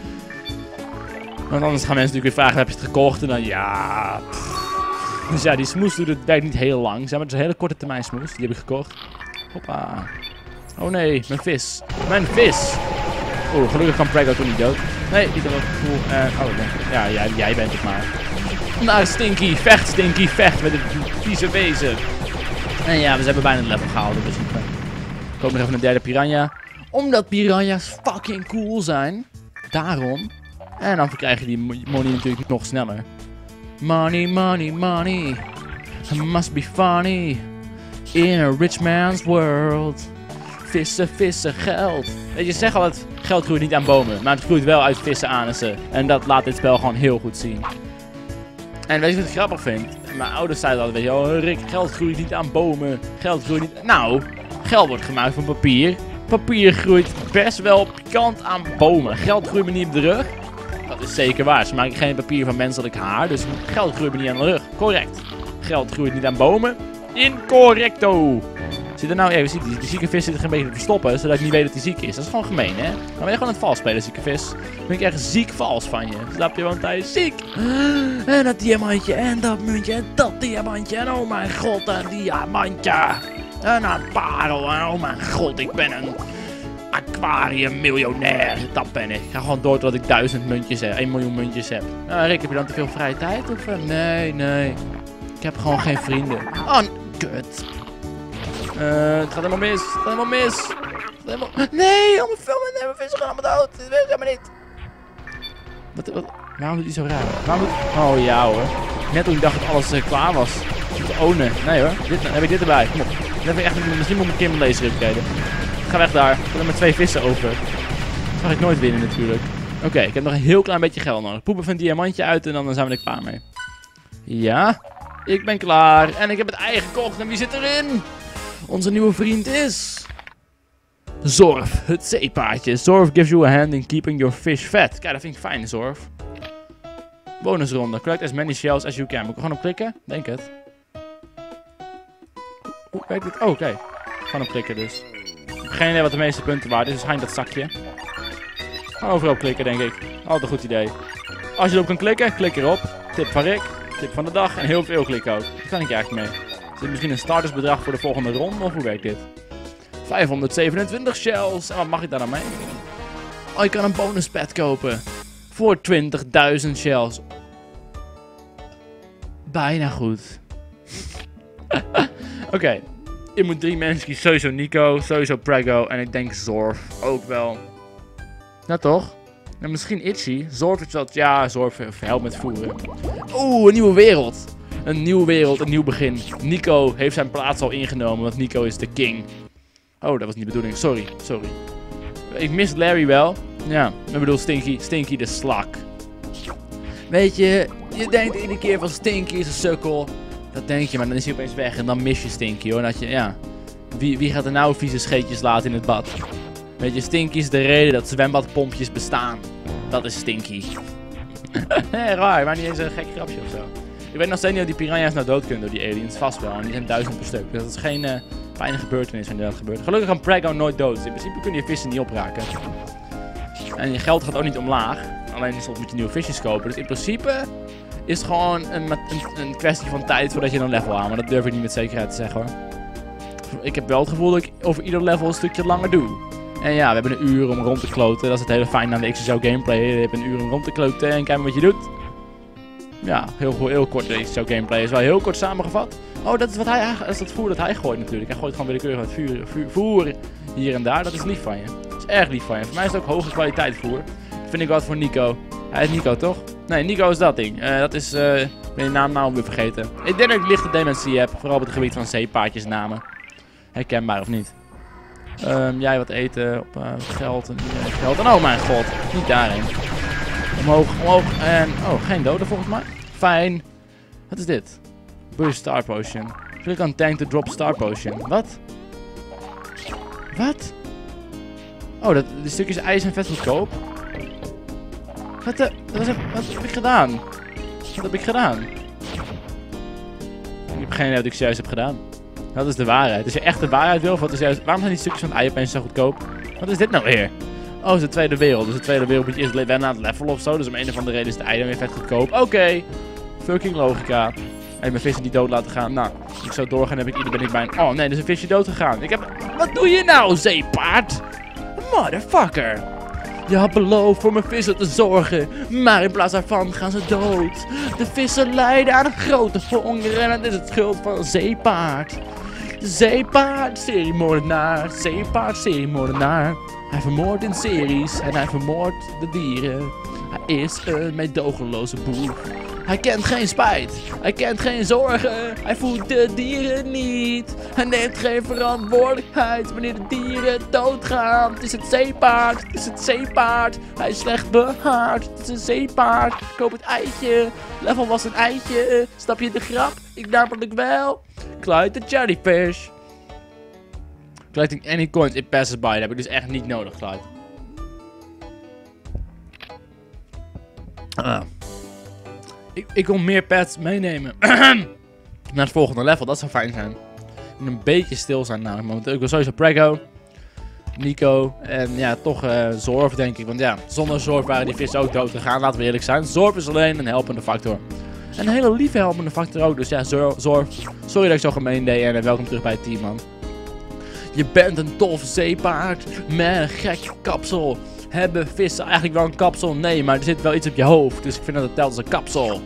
Want anders gaan mensen natuurlijk weer vragen, heb je het gekocht? En dan, ja... Dus ja, die smoes doet het werkt niet heel lang. Maar het is een hele korte termijn smoes. Die heb ik gekocht. Hoppa. Oh nee, mijn vis. Mijn vis! Oeh, gelukkig kan Prego toch niet dood. Nee, die kan ook cool. Oh nee. Ja, jij bent het maar. Nou, Stinky, vecht met het vieze wezen. En ja, we hebben bijna het level gehaald in principe. Ik koop nog even een derde piranha. Omdat piranha's fucking cool zijn. Daarom. En dan verkrijg je die money natuurlijk nog sneller. Money, money, money. It must be funny. In a rich man's world. Vissen, vissen, geld. Weet je, zeg altijd, geld groeit niet aan bomen. Maar het groeit wel uit vissen anussen. En dat laat dit spel gewoon heel goed zien. En weet je wat ik grappig vind? Mijn ouders zeiden altijd, weet je, oh Rick, geld groeit niet aan bomen. Geld groeit niet... Nou, geld wordt gemaakt van papier. Papier groeit best wel pikant aan bomen. Geld groeit me niet op de rug. Dat is zeker waar. Ze maken geen papier van menselijk haar. Dus geld groeit me niet aan de rug. Correct. Geld groeit niet aan bomen. Incorrecto. Zit er nou even, die zieke vis zit er een beetje te verstoppen, zodat ik niet weet dat hij ziek is. Dat is gewoon gemeen, hè? Dan ben je gewoon aan het vals spelen, zieke vis. Dan ben ik echt ziek vals van je. Snap je? Want hij is ziek. En dat diamantje, en dat muntje, en dat diamantje. En oh mijn god, een diamantje. En een parel, en oh mijn god, ik ben een aquariummiljonair. Dat ben ik. Ik ga gewoon door tot ik 1000 muntjes heb, 1 miljoen muntjes heb. Rick, heb je dan te veel vrije tijd? Of, nee. Ik heb gewoon geen vrienden. Oh, kut. Het gaat helemaal mis. Nee, allemaal filmen. Nee, mijn vissen gaan allemaal dood. Dit wil ik helemaal niet. Wat? Waarom doet hij zo raar? Oh ja hoor. Net toen ik dacht dat alles klaar was. Oh nee. Nee hoor. Dan heb ik dit erbij. Kom op. Misschien moet ik een keer mijn laser upgraden. Ga weg daar. Ik heb er maar 2 vissen over. Dat mag ik nooit winnen natuurlijk. Oké, ik heb nog een heel klein beetje geld nodig. Poep even een diamantje uit en dan zijn we er klaar mee. Ja. Ik ben klaar. En ik heb het ei gekocht. En wie zit erin? Onze nieuwe vriend is... Zorf, het zeepaardje. Zorf gives you a hand in keeping your fish fat. Kijk, dat vind ik fijn, Zorf. Bonusronde. Collect as many shells as you can. Moet ik er gewoon op klikken? Denk het. Hoe werkt dit? Oh, oké. Gewoon op klikken dus. Ik heb geen idee wat de meeste punten waard is. Dus ga in dat zakje. Gewoon overal klikken, denk ik. Altijd een goed idee. Als je erop kan klikken, klik erop. Tip van Rick, tip van de dag en heel veel klikken ook. Daar kan ik eigenlijk mee. Is dit misschien een startersbedrag voor de volgende ronde of hoe werkt dit? 527 shells. En wat mag ik daar dan mee? Oh, je kan een bonus pet kopen. Voor 20.000 shells. Bijna goed. Oké. Je moet 3 mensen kiezen. Sowieso Nico, sowieso Prego en ik denk Zorf ook wel. Nou toch? En misschien Itchy. Zorf is wat, ja, Zorf helpt met voeren. Oeh, een nieuwe wereld. Een nieuwe wereld, een nieuw begin. Nico heeft zijn plaats al ingenomen, want Nico is de king. Oh, dat was niet de bedoeling. Sorry. Ik mis Larry wel. Ja, ik bedoel Stinky de slak. Weet je, je denkt iedere keer van Stinky is een sukkel. Dat denk je, maar dan is hij opeens weg en dan mis je Stinky hoor. Dat je, ja, wie gaat er nou vieze scheetjes laten in het bad? Weet je, Stinky is de reden dat zwembadpompjes bestaan. Dat is Stinky. Raar, maar niet eens een gek grapje ofzo. Ik weet nog steeds niet of die piranha's nou dood kunnen door die aliens. Vast wel, en die zijn 1000 per stuk. Dus dat is geen fijne gebeurtenis wanneer dat gebeurt. Gelukkig kan Prego nooit dood. Dus in principe kun je vissen niet opraken. En je geld gaat ook niet omlaag. Alleen soms moet je nieuwe visjes kopen. Dus in principe is het gewoon een kwestie van tijd voordat je een level haalt. Maar dat durf ik niet met zekerheid te zeggen hoor. Ik heb wel het gevoel dat ik over ieder level een stukje langer doe. En ja, we hebben een uur om rond te kloten. Dat is het hele fijne aan de XSO gameplay. Je hebt een uur om rond te kloten en kijk maar wat je doet. Ja, heel kort de XSO gameplay is wel heel kort samengevat. Oh, dat is wat hij, dat is dat voer dat hij gooit natuurlijk. Hij gooit gewoon willekeurig wat voer hier en daar. Dat is lief van je. Dat is erg lief van je. Voor mij is het ook hoge kwaliteit voer. Dat vind ik wat voor Nico. Hij is Nico toch? Nee, Nico is dat ding. Dat is, ik ben je naam nou weer vergeten. Ik denk dat ik lichte dementie heb. Vooral op het gebied van zeepaardjesnamen. Herkenbaar of niet? Jij wat eten, op geld en geld. En oh mijn god, niet daarheen. Omhoog en... Oh, geen doden volgens mij. Fijn. Wat is dit? Boost Star Potion. Click on tank to drop Star Potion. Wat? Wat? Oh, die stukjes ijs zijn vet goedkoop. Wat heb ik gedaan? Wat heb ik gedaan? Ik heb geen idee wat ik juist heb gedaan. Dat is de waarheid. Als je echt de waarheid wil, wat is juist... Waarom zijn die stukjes van het ei opeens zo goedkoop? Wat is dit nou weer? Oh, het is de tweede wereld. Dus de tweede wereld moet je eerst wennen aan het level of zo. Dus om een of andere reden is de ei dan weer vet goedkoop. Oké. Fucking logica. En mijn vissen die dood laten gaan. Nou, als ik zo doorgaan ben ik bij een... Oh nee, er is een visje dood gegaan. Wat doe je nou, zeepaard? Motherfucker. Je had beloofd voor mijn vissen te zorgen, maar in plaats daarvan gaan ze dood. De vissen lijden aan een grote honger en het is het schuld van een zeepaard. Zeepaard, seriemoordenaar, zeepaard, seriemoordenaar. Hij vermoordt in series en hij vermoordt de dieren. Hij is een meedogenloze boer. Hij kent geen spijt, hij kent geen zorgen, hij voedt de dieren niet. Hij neemt geen verantwoordelijkheid wanneer de dieren doodgaan. Het is het zeepaard, het is het zeepaard. Hij is slecht behaard, het is een zeepaard. Koop het eitje, level was een eitje. Snap je de grap? Ik namelijk wel. Clyde de jellyfish. Collecting any coins it passes by, dat heb ik dus echt niet nodig, Clyde. Ik wil meer pets meenemen naar het volgende level, dat zou fijn zijn. Ik moet een beetje stil zijn namelijk, want ik wil sowieso Prego, Nico en ja, toch Zorf denk ik. Want ja, zonder Zorf waren die vissen ook dood gegaan, laten we eerlijk zijn. Zorf is alleen een helpende factor. En een hele lieve helpende factor ook, dus ja, Zorf, sorry dat ik zo gemeen deed en welkom terug bij het team, man. Je bent een tof zeepaard met een gek kapsel. Hebben vissen eigenlijk wel een kapsel? Nee, maar er zit wel iets op je hoofd. Dus ik vind dat het telt als een kapsel.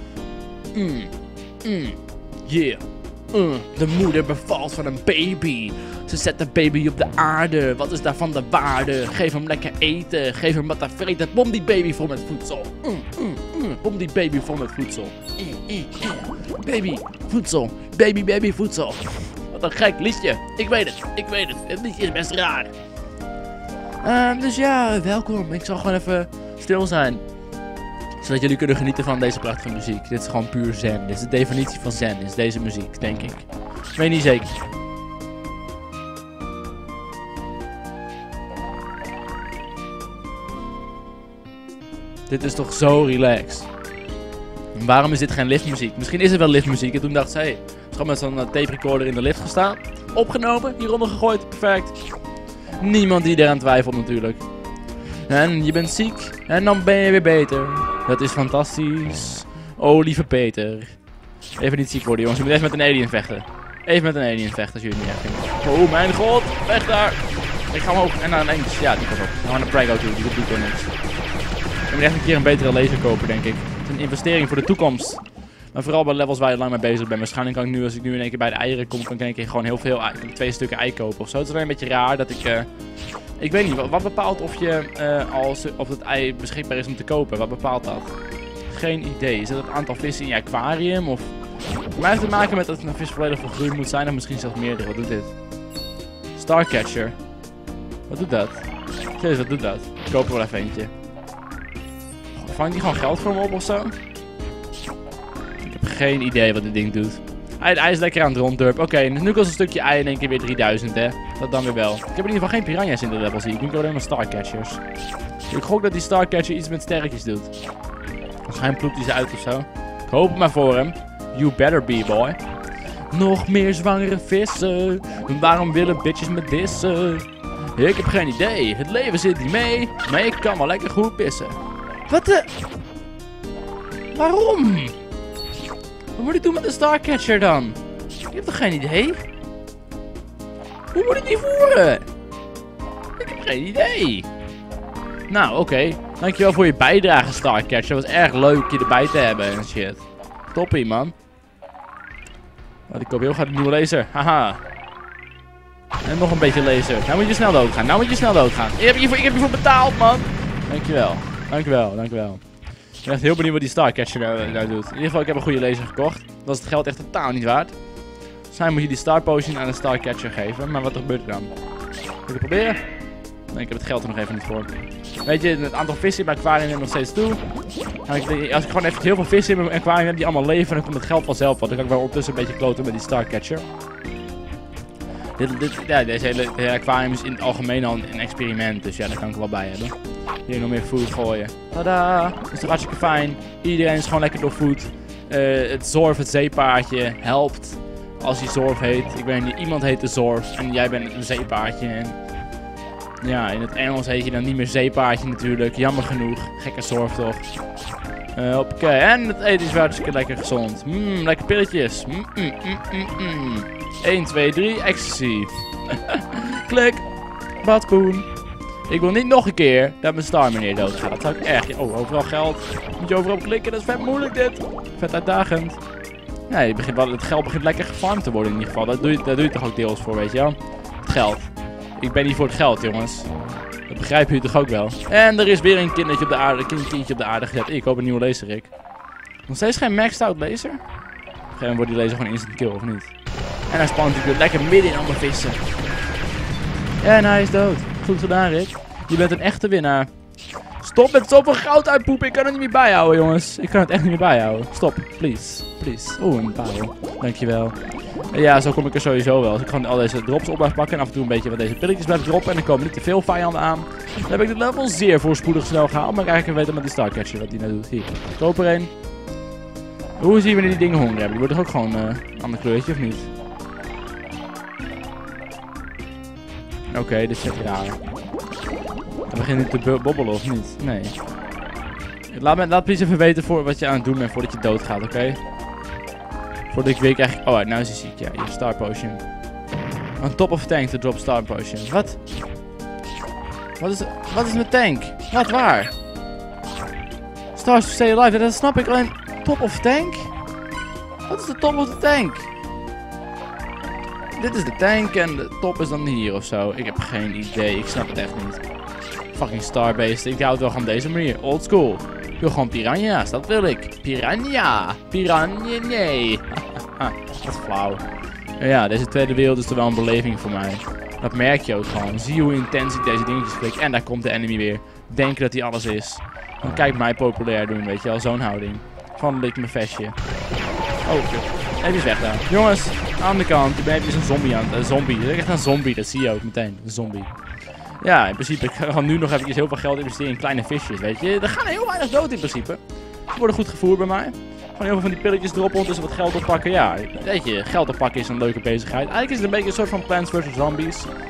Yeah. De moeder bevalt van een baby. Ze zet de baby op de aarde. Wat is daarvan de waarde? Geef hem lekker eten. Geef hem wat te vreten. Bom die baby vol met voedsel. Bom die baby vol met voedsel. Baby, voedsel. Baby, voedsel. Wat een gek liedje. Ik weet het. Het liedje is best raar. Dus ja, welkom. Ik zal gewoon even stil zijn. Zodat jullie kunnen genieten van deze prachtige muziek. Dit is gewoon puur zen. Dit is de definitie van zen. Dit is deze muziek, denk ik. Ik weet niet zeker. Dit is toch zo relaxed. Waarom is dit geen liftmuziek? Misschien is het wel liftmuziek. En toen dacht ze, hey, het is gewoon met zo'n tape recorder in de lift gestaan. Opgenomen, hieronder gegooid. Perfect. Niemand die eraan twijfelt natuurlijk. En je bent ziek. En dan ben je weer beter. Dat is fantastisch. Oh, lieve Peter. Even niet ziek worden, jongens. Je moet even met een alien vechten. Even met een alien vechten als jullie het niet echt vinden. Oh, mijn god. Weg daar. Ik ga omhoog. En naar een eentje. Ja, die komt op. Dan gaan we naar Prago toe. Die doet er niks. Ik moet echt een keer een betere laser kopen, denk ik. Het is een investering voor de toekomst. Maar vooral bij levels waar je lang mee bezig bent. Waarschijnlijk kan ik nu, als ik nu in één keer bij de eieren kom, kan ik in één keer gewoon heel veel, 2 stukken ei kopen of zo. Het is alleen een beetje raar dat ik weet niet, wat bepaalt of of het ei beschikbaar is om te kopen? Wat bepaalt dat? Geen idee. Is dat het aantal vissen in je aquarium? Of... Voor mij heeft het te maken met dat een vis volledig vergroeid moet zijn. Of misschien zelfs meerdere. Wat doet dit? Starcatcher. Wat doet dat? Serieus, wat doet dat? Ik koop er wel even eentje. Vangt die gewoon geld voor me op of zo? Ik heb geen idee wat dit ding doet. Hij is lekker aan het ronddurpen. Oké, nu kost een stukje ei in één keer weer 3000, hè. Dat dan weer wel. Ik heb in ieder geval geen piranha's in de level, zie ik. Nu alleen maar starcatchers. Ik gok dat die starcatcher iets met sterretjes doet. Waarschijnlijk ploept hij ze uit of zo. Ik hoop het maar voor hem. You better be, boy. Nog meer zwangere vissen. Waarom willen bitches me dissen? Ik heb geen idee. Het leven zit niet mee. Maar ik kan wel lekker goed pissen. Wat de... Waarom? Wat moet ik doen met de starcatcher dan? Ik heb toch geen idee? Hoe moet ik die voeren? Ik heb geen idee. Nou, oké. Dankjewel voor je bijdrage, starcatcher. Het was erg leuk je erbij te hebben en shit. Toppie, man. Oh, ik koop heel graag een nieuwe laser. Haha. En nog een beetje laser. Nou moet je snel doodgaan. Ik heb hiervoor betaald, man. Dankjewel. Dankjewel. Ik ben echt heel benieuwd wat die starcatcher nou doet. In ieder geval, ik heb een goede laser gekocht. Dat is het geld echt totaal niet waard. Waarschijnlijk moet je die star potion aan de starcatcher geven. Maar wat gebeurt er dan? Wil ik het proberen? Nee, ik heb het geld er nog even niet voor. Weet je, het aantal vissen in mijn aquarium neemt nog steeds toe. Als ik gewoon even heel veel vissen in mijn aquarium heb die allemaal leven, dan komt het geld vanzelf. Want dan kan ik wel ondertussen een beetje kloten met die starcatcher. Deze hele aquarium is in het algemeen al een experiment. Dus ja, daar kan ik er wel bij hebben. Hier nog meer food gooien. Tada! Dat is toch hartstikke fijn. Iedereen is gewoon lekker doorvoed. Het Zorf, het zeepaardje, helpt als hij Zorf heet. Ik weet niet, iemand heet de Zorf en jij bent een zeepaardje. En ja, in het Engels heet je dan niet meer zeepaardje natuurlijk. Jammer genoeg. Gekke Zorf toch. Hoppakee. En het eten is wel hartstikke lekker gezond. Lekker pilletjes. 1, 2, 3, ecstasy. Klik. Badkoen. Ik wil niet nog een keer dat mijn star meneer doodgaat. Dat zou ik echt... Oh, overal geld. Moet je overal klikken. Dat is vet moeilijk dit. Vet uitdagend. Ja, het geld begint lekker gefarmd te worden in ieder geval. Daar doe je toch ook deels voor, weet je wel. Het geld. Ik ben niet voor het geld, jongens. Dat begrijpen jullie toch ook wel. En er is weer een kindje op de aarde. Kindje op de aarde gezet. Ik koop een nieuwe laser, Rick. Nog steeds geen maxed out laser? Op een gegeven moment wordt die laser gewoon instant kill, of niet? En hij spant natuurlijk lekker midden in alle vissen. En hij is dood. Goed gedaan, Rick. Je bent een echte winnaar. Stop met zoveel goud uitpoepen. Ik kan het niet meer bijhouden, jongens. Ik kan het echt niet meer bijhouden. Stop, please. Please. Oeh, een paal. Dankjewel. Ja, zo kom ik er sowieso wel. Als ik gewoon al deze drops op blijf pakken en af en toe een beetje wat deze pilletjes blijf droppen en dan komen niet te veel vijanden aan, dan heb ik dit level zeer voorspoedig snel gehaald. Maar ik eigenlijk weten met die starcatcher wat die nou doet. Hier, ik koop er een. Hoe zien we die dingen honger hebben? Die wordt toch ook gewoon een ander kleurtje, of niet? Oké, dit is echt raar. Dan begint het te bobbelen, of niet? Nee. Laat please even weten voor wat je aan het doen bent voordat je doodgaat, oké? Voordat ik weer krijg... Oh, nou is hij ziek. Ja, hier, star potion. On top of tank to drop star potion. Wat? Wat is mijn tank? Wat, waar? Stars to stay alive. Dat snap ik alleen. Top of tank? Wat is de top of de tank? Dit is de tank en de top is dan hier of zo. Ik heb geen idee. Ik snap het echt niet. Fucking Starbase. Ik hou het wel gewoon op deze manier. Old school. Ik wil gewoon piranha's. Dat wil ik. Piranha. Piranha, nee. Wat flauw. Ja, deze tweede wereld is toch wel een beleving voor mij. Dat merk je ook gewoon. Zie hoe intens ik deze dingetjes klik. En daar komt de enemy weer. Denken dat hij alles is. Dan kijk mij populair doen, weet je wel. Zo'n houding. Van een beetje mijn vestje. Oh, kut. Even weg daar. Jongens, aan de kant. Ik ben even een zombie aan het... zombie. Dat is echt een zombie. Dat zie je ook meteen. Een zombie. Ja, in principe, ik ga nu nog eventjes heel veel geld investeren in kleine visjes, weet je. Er gaan heel weinig dood in principe. Ze worden goed gevoerd bij mij. Gewoon heel veel van die pilletjes erop, ondertussen wat geld oppakken. Ja, weet je, geld oppakken is een leuke bezigheid. Eigenlijk is het een beetje een soort van Plants vs Zombies.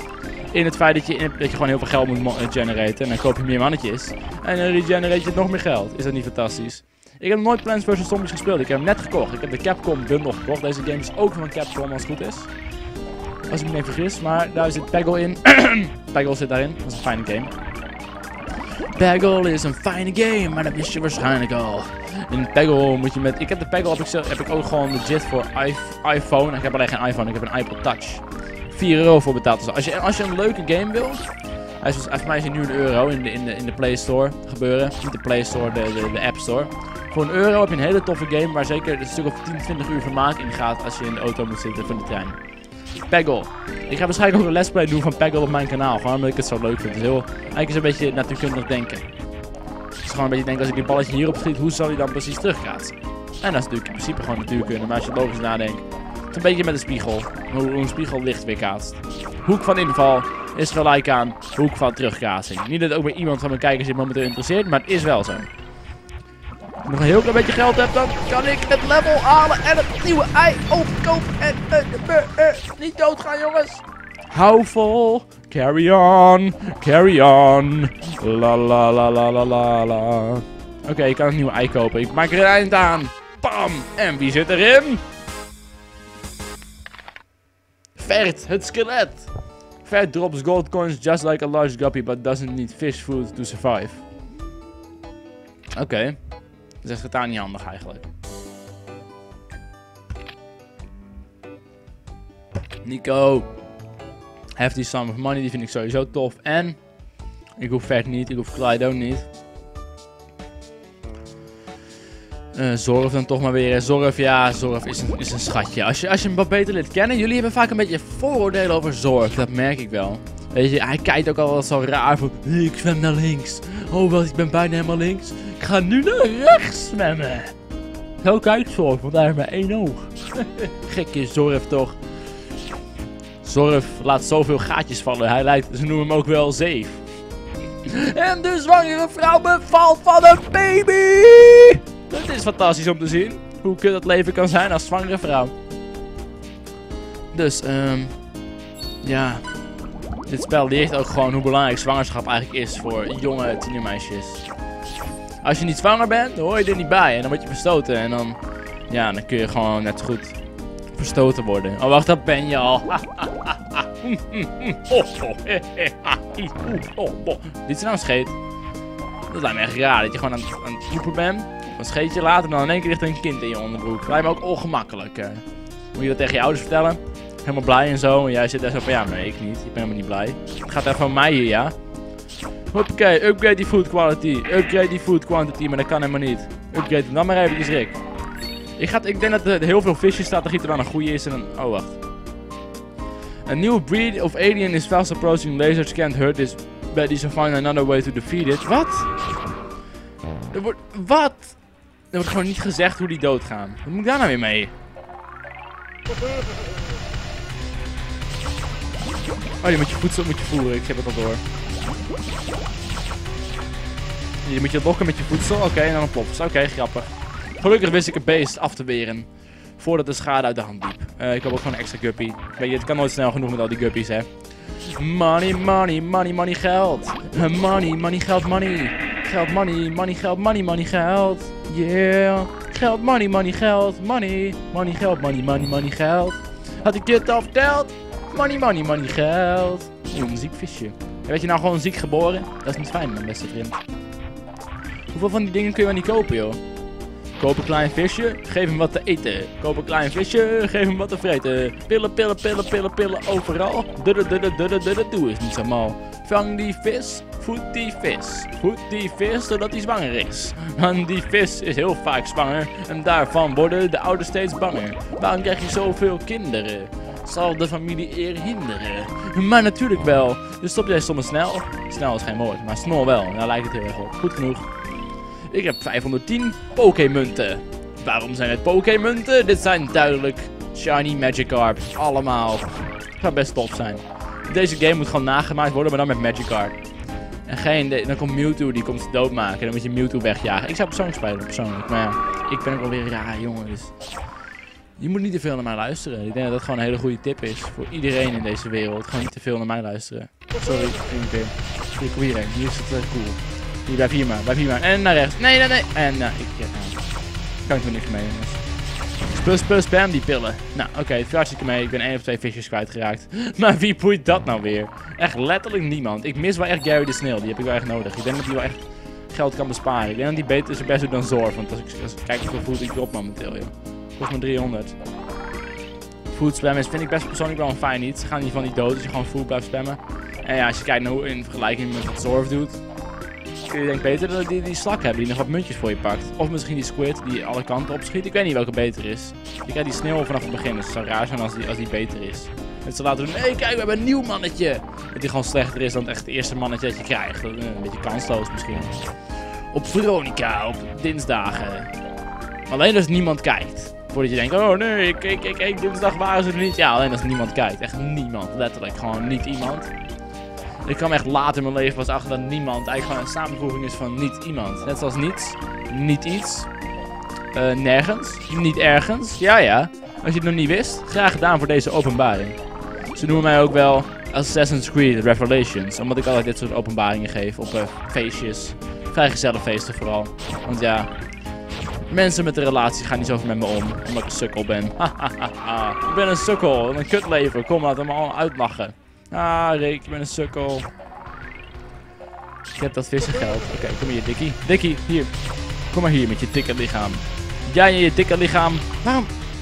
in het feit dat je gewoon heel veel geld moet generaten. En dan koop je meer mannetjes. En dan regenerate je nog meer geld. Is dat niet fantastisch? Ik heb nog nooit Plants vs Zombies gespeeld. Ik heb hem net gekocht. Ik heb de Capcom bundle gekocht. Deze game is ook van Capcom als het goed is. Als ik me niet vergis. Maar daar zit Peggle in. Peggle zit daarin. Dat is een fijne game. Peggle is een fijne game. Maar dat wist je waarschijnlijk al. In Peggle moet je met... Ik heb de Peggle heb ik ook gewoon legit voor iPhone. Ik heb alleen geen iPhone. Ik heb een iPod Touch. €4 voor betaald. Dus als je een leuke game wil... Voor mij is hij nu €1 in de Play Store gebeuren. Niet de Play Store, de App Store. Voor €1 heb je een hele toffe game waar zeker een stuk of 10-20 uur vermaak in gaat als je in de auto moet zitten van de trein. Peggle. Ik ga waarschijnlijk ook een let's play doen van Peggle op mijn kanaal. Gewoon omdat ik het zo leuk vind. Eigenlijk is een beetje natuurkundig denken. Het is gewoon een beetje denken, als ik die balletje hierop schiet, hoe zal hij dan precies terugkaatsen? En dat is natuurlijk in principe gewoon natuurkunde. Maar als je logisch nadenkt, het is een beetje met een spiegel. Hoe een spiegel licht weer kaatst. Hoek van inval is gelijk aan hoek van terugkaatsing. Niet dat ook bij iemand van mijn kijkers dit momenteel interesseert, maar het is wel zo. Als ik nog een heel klein beetje geld heb, dan kan ik het level halen en het nieuwe ei opkopen. En niet doodgaan, jongens. Hou vol. Carry on. Carry on. La la la la la la la. Oké, ik kan een nieuwe ei kopen. Ik maak er een eind aan. Bam. En wie zit erin? Vert, het skelet. Vert drops gold coins just like a large guppy, but doesn't need fish food to survive. Oké. Dat is echt totaal niet handig eigenlijk. Nico. Hefty Sum of Money, die vind ik sowieso tof. En ik hoef Vert niet, ik hoef Clyde ook niet. Zorf dan toch maar weer. Zorf, ja, Zorf is een schatje. Als je hem wat beter leert kennen, jullie hebben vaak een beetje vooroordelen over Zorf. Dat merk ik wel. Weet je, hij kijkt ook al zo raar van, ik zwem naar links. Oh, wel, ik ben bijna helemaal links. Ik ga nu naar rechts zwemmen. Zo kijkt Zorf, want hij heeft maar 1 oog. Gekje Zorf toch. Zorf laat zoveel gaatjes vallen. Hij lijkt, ze noemen hem ook wel Zeef. En de zwangere vrouw bevalt van een baby. Het is fantastisch om te zien hoe kut het leven kan zijn als zwangere vrouw. Dus, ja. Dit spel leert ook gewoon hoe belangrijk zwangerschap eigenlijk is voor jonge tienermeisjes. Als je niet zwanger bent, dan hoor je er niet bij en dan word je verstoten. En dan, ja, dan kun je gewoon net zo goed verstoten worden. Oh, wacht, dat ben je al. Dit is nou een scheet. Dat lijkt me echt raar, dat je gewoon aan het poepen bent. Dan scheet je later en dan in één keer ligt er een kind in je onderbroek. Dat lijkt me ook ongemakkelijk. Moet je dat tegen je ouders vertellen? Helemaal blij en zo. En jij zit daar zo van, ja, nee, ik niet. Ik ben helemaal niet blij. Het gaat even van mij hier, ja. Hoppakee, upgrade die food quality. Upgrade die food quantity, maar dat kan helemaal niet. Upgrade hem dan maar eventjes, Rick. Ik denk dat er heel veel visjes-strategie er wel een goede is. En dan, oh, wacht. A new breed of alien is fast approaching. Lasers can't hurt this baddy, so find another way to defeat it. Wat? Wat? Er wordt gewoon niet gezegd hoe die doodgaan. Wat moet ik daar nou weer mee? Oh, je moet je voedsel voeren. Ik heb het al door. Je moet je lokken met je voedsel. Oké, en dan een plof. Oké, grappig. Gelukkig wist ik een beest af te weren. Voordat de schade uit de hand liep. Ik heb ook gewoon een extra guppy. Weet je, het kan nooit snel genoeg met al die guppies, hè. Money, money, money, money, geld. Money, money, geld, money. Geld, money, money, geld, money, money, geld. Yeah. Geld, money, money, geld, money. Money, geld, money, money, money, geld. Had ik dit al verteld? Money, money, money, geld. Oeh, een ziek visje. Ja, werd je nou gewoon ziek geboren? Dat is niet fijn, mijn beste vriend. Hoeveel van die dingen kun je wel niet kopen, joh? Koop een klein visje, geef hem wat te eten. Koop een klein visje, geef hem wat te vreten. Pillen, pillen, pillen, pillen, pillen, overal. Doe is niet zo mal. Vang die vis, voed die vis. Voed die vis zodat hij zwanger is. Want die vis is heel vaak zwanger en daarvan worden de ouders steeds banger. Waarom krijg je zoveel kinderen? Zal de familie eer hinderen? Maar natuurlijk wel. Dus stop jij soms snel. Snel is geen woord, maar snel wel. Daar lijkt het heel erg op. Goed genoeg. Ik heb 510 Pokémunten. Waarom zijn het Pokémunten? Dit zijn duidelijk Shiny Magikarp. Allemaal. Gaat best tof zijn. Deze game moet gewoon nagemaakt worden, maar dan met Magikarp. En dan komt Mewtwo, die komt ze doodmaken. Dan moet je Mewtwo wegjagen. Ik zou persoonlijk spelen, persoonlijk. Maar ja, ik ben ook wel weer raar jongen. Dus Je moet niet te veel naar mij luisteren. Ik denk dat dat gewoon een hele goede tip is voor iedereen in deze wereld. Gewoon niet te veel naar mij luisteren. Sorry, één keer. Hier, kom hierheen. Hier is het cool. Hier, blijf hier maar. En naar rechts. Nee. En kan ik er niks mee, jongens. Spam die pillen. Nou, oké, het viel hartstikke mee. Ik ben 1 of 2 visjes kwijtgeraakt. Maar wie boeit dat nou weer? Echt letterlijk niemand. Ik mis wel echt Gary de Snail. Die heb ik wel echt nodig. Ik denk dat hij wel echt geld kan besparen. Ik denk dat die beter zijn best doet dan Zorf. Want als ik kijk hoeveel food ik drop momenteel, joh. Volgens mij 300. Food spammen vind ik best persoonlijk wel een fijn iets. Ze gaan niet van die dood als je gewoon food blijft spammen. En ja, als je kijkt naar hoe in vergelijking met wat Zorf doet, kun je denk beter dat die slak hebben die nog wat muntjes voor je pakt. Of misschien die squid die alle kanten opschiet. Ik weet niet welke beter is. Je krijgt die sneeuw vanaf het begin, dus het zou raar zijn als die beter is. Het ze laten doen, nee kijk we hebben een nieuw mannetje. Dat die gewoon slechter is dan het echt eerste mannetje dat je krijgt. Een beetje kansloos misschien. Op Veronica, op dinsdagen. Alleen als niemand kijkt. Voordat je denkt, oh nee, kijk, dinsdag waren ze er niet. Ja, alleen als niemand kijkt. Echt niemand, letterlijk. Gewoon niet iemand. Ik kwam echt later in mijn leven pas achter dat niemand eigenlijk gewoon een samenvoeging is van niet iemand. Net zoals niets, niet iets, nergens, niet ergens. Ja. Als je het nog niet wist, graag gedaan voor deze openbaring. Ze noemen mij ook wel Assassin's Creed Revelations. Omdat ik altijd dit soort openbaringen geef op feestjes. Vrijgezellenfeesten vooral. Want ja, mensen met een relatie gaan niet zoveel met me om. Omdat ik een sukkel ben. Ik ben een sukkel, een kutleven. Kom, laat hem allemaal uitlachen. Rick, je bent een sukkel. Ik heb dat vissengeld. Oké, kom hier, Dikkie. Dikkie, hier. Kom maar hier met je dikke lichaam. Jij en je dikke lichaam. Waarom?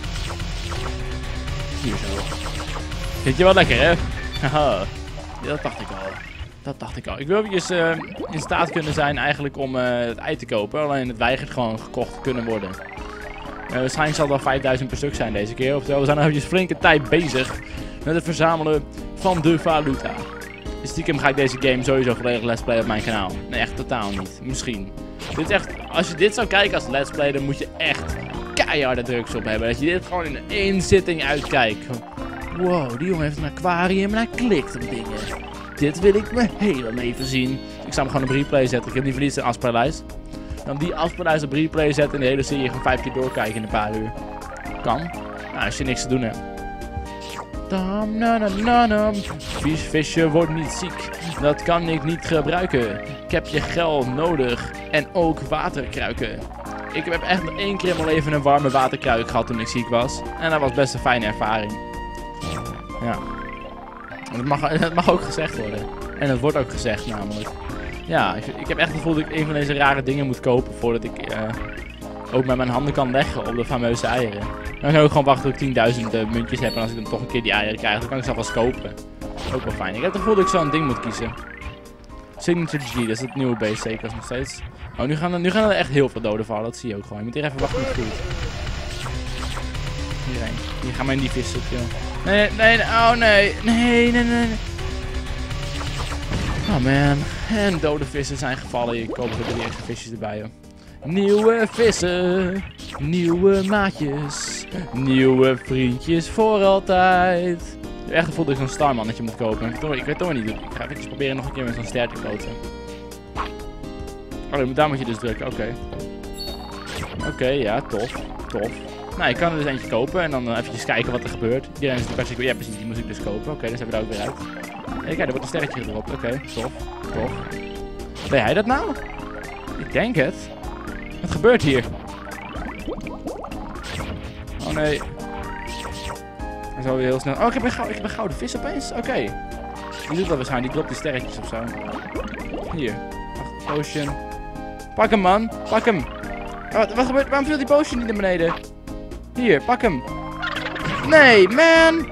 Hier zo. Vind je wel lekker, hè? Haha. Ja, dat dacht ik al. Ik wil eventjes in staat kunnen zijn eigenlijk om het ei te kopen. Alleen het weigert gewoon gekocht te kunnen worden. Waarschijnlijk zal het wel 5000 per stuk zijn deze keer. Oftewel, we zijn nog eventjes flinke tijd bezig met het verzamelen van de valuta. Stiekem ga ik deze game sowieso volledig let's play op mijn kanaal. Nee, echt totaal niet. Misschien. Dit is echt, als je dit zou kijken als let's play, dan moet je echt keiharde drugs op hebben. Dat je dit gewoon in één zitting uitkijkt. Wow, die jongen heeft een aquarium en hij klikt op dingen. Dit wil ik mijn hele leven zien. Ik zou hem gewoon op replay zetten. Ik heb niet verlies een afspeellijst. Dan die afspeellijst op replay zetten en de hele serie gewoon 5 keer doorkijken in een paar uur. Kan. Nou, als je niks te doen hebt. Visje wordt niet ziek. Dat kan ik niet gebruiken. Ik heb je gel nodig. En ook waterkruiken. Ik heb echt maar 1 keer in mijn leven een warme waterkruik gehad toen ik ziek was. En dat was best een fijne ervaring. Ja. Dat mag ook gezegd worden. En dat wordt ook gezegd namelijk. Ja, ik heb echt het gevoel dat ik een van deze rare dingen moet kopen voordat ik ook met mijn handen kan leggen op de fameuze eieren. Dan kan ik ook gewoon wachten tot ik 10.000 muntjes heb en als ik dan toch een keer die eieren krijg, dan kan ik ze alvast kopen. Ook wel fijn. Ik heb het gevoel dat ik zo'n ding moet kiezen. Signature G, dat is het nieuwe base zeker nog steeds. Oh, nu gaan er echt heel veel doden vallen, dat zie je ook gewoon. Je moet hier even wachten met het goed. Hierheen. Hier gaan we in die vissen, joh. Nee, oh nee. Nee. Oh man. En dode vissen zijn gevallen. Ik koop er 3 extra visjes erbij, joh. Nieuwe vissen. Nieuwe maatjes. Nieuwe vriendjes voor altijd. Ik heb echt het gevoel dat ik zo'n starmannetje moet kopen. Ik weet toch niet. Ik ga even proberen nog een keer met zo'n ster te kloten. Oh, daar moet je dus drukken. Oké, ja, tof. Nou, ik kan er dus eentje kopen en dan even kijken wat er gebeurt. Iedereen is best. Ja, precies, die moet ik dus kopen. Oké, dus hebben we daar ook weer uit. Kijk, er wordt een sterretje gedropt. Oké, tof. Ben jij dat nou? Ik denk het. Wat gebeurt hier? Oh nee. Hij zal weer heel snel. Oh, ik heb een gouden vis opeens. Oké. Die doet dat waarschijnlijk. Die dropt die sterretjes of zo. Hier. Wacht, potion. Pak hem, man. Pak hem. Oh, wat gebeurt? Waarom viel die potion niet naar beneden? Hier, pak hem. Nee, man.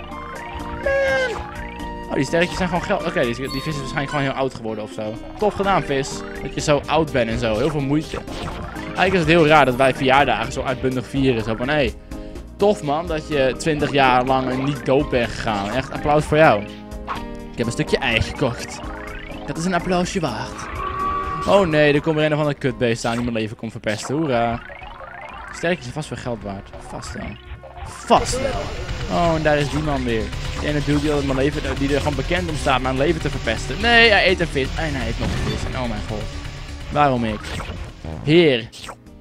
Oh, die sterretjes zijn gewoon geld. Oké, die vis is waarschijnlijk gewoon heel oud geworden of zo. Tof gedaan, vis. Dat je zo oud bent en zo. Heel veel moeite. Eigenlijk is het heel raar dat wij verjaardagen zo uitbundig vieren. Zo van, hé, tof man dat je 20 jaar lang niet dood bent gegaan. Echt applaus voor jou. Ik heb een stukje ei gekocht. Dat is een applausje waard. Oh nee, er komt weer een of andere kutbeest aan die mijn leven komt verpesten. Hoera. Sterkjes is vast veel geld waard. Vast wel. Oh, en daar is die man weer. Die ene dude die er gewoon bekend om staat mijn leven te verpesten. Nee, hij eet een vis. En hij heeft nog een vis. Oh mijn god. Waarom ik? Heer.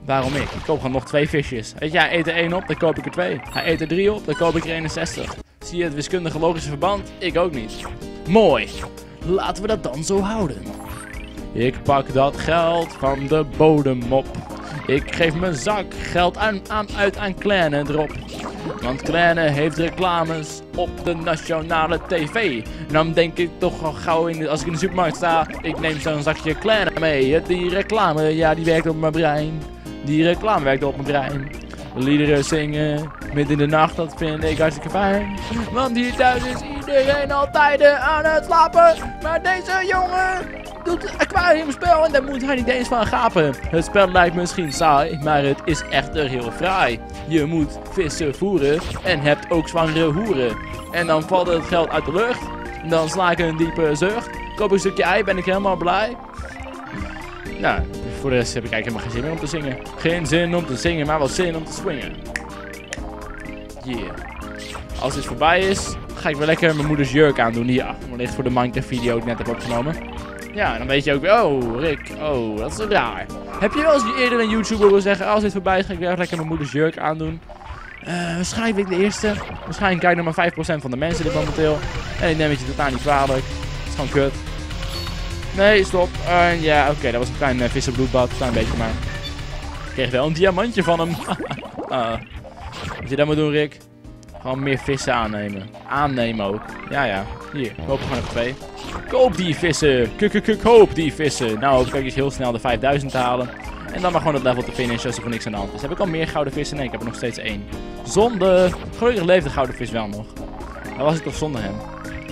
Waarom ik? Ik koop gewoon nog 2 visjes. Weet je, hij eet er 1 op, dan koop ik er 2. Hij eet er 3 op, dan koop ik er 61. Zie je het wiskundige logische verband? Ik ook niet. Mooi. Laten we dat dan zo houden. Ik pak dat geld van de bodem op. Ik geef mijn zak geld uit aan Kleine erop. Want Kleine heeft reclames op de nationale tv. En dan denk ik toch al gauw als ik in de supermarkt sta, ik neem zo'n zakje Kleine mee. Die reclame, ja, die werkt op mijn brein. Die reclame werkt op mijn brein. Liederen zingen, midden in de nacht, dat vind ik hartstikke fijn. Want hier thuis is iedereen altijd aan het slapen. Maar deze jongen doet aquariumspel en daar moet hij niet eens van gapen. Het spel lijkt misschien saai, maar het is echter heel fraai. Je moet vissen voeren en hebt ook zwangere hoeren. En dan valt het geld uit de lucht. Dan sla ik een diepe zucht. Koop een stukje ei, ben ik helemaal blij. Nou, voor de rest heb ik eigenlijk helemaal geen zin meer om te zingen. Geen zin om te zingen, maar wel zin om te swingen. Yeah. Als dit voorbij is, ga ik weer lekker mijn moeders jurk aandoen. Hier, wellicht voor de Minecraft video die ik net heb opgenomen. Ja, dan weet je ook weer, oh Rick, oh, dat is raar. Heb je wel eens eerder een YouTuber wil zeggen, als dit voorbij is, ga ik weer lekker mijn moeders jurk aandoen. Waarschijnlijk ben ik de eerste. Waarschijnlijk kijkt nog maar 5% van de mensen dit momenteel. En ik neem het je totaal niet kwalijk. Het is gewoon kut. Nee, stop. Ja, oké, dat was een klein vissenbloedbad. Klein beetje maar. Ik kreeg wel een diamantje van hem. Wat je dat moet doen, Rick? Gewoon meer vissen aannemen. Aannemen ook. Ja, ja. Hier, koop er gewoon even 2. Koop die vissen. Koop die vissen. Nou, kan ik dus heel snel de 5000 halen. En dan maar gewoon het level te finishen als er voor niks aan de hand is. Heb ik al meer gouden vissen? Nee, ik heb er nog steeds 1. Zonde. Gelukkig leeft de gouden vis wel nog. Waar was ik toch zonder hem?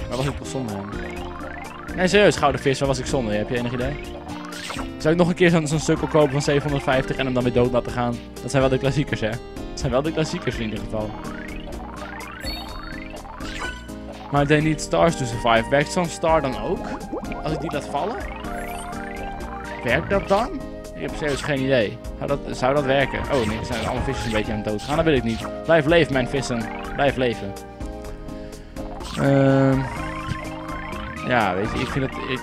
Nee, serieus, gouden vis, waar was ik zonder? Heb je enig idee? Zou ik nog een keer zo'n sukkel kopen van 750 en hem dan weer dood laten gaan? Dat zijn wel de klassiekers, hè? Dat zijn wel de klassiekers in ieder geval. Maar they need stars to survive. Werkt zo'n star dan ook? Als ik die laat vallen? Werkt dat dan? Ik heb serieus geen idee. Zou dat werken? Oh nee, zijn alle visjes een beetje aan het dood gaan. Dat wil ik niet. Blijf leven, mijn vissen. Blijf leven. Ja, weet je, ik vind het...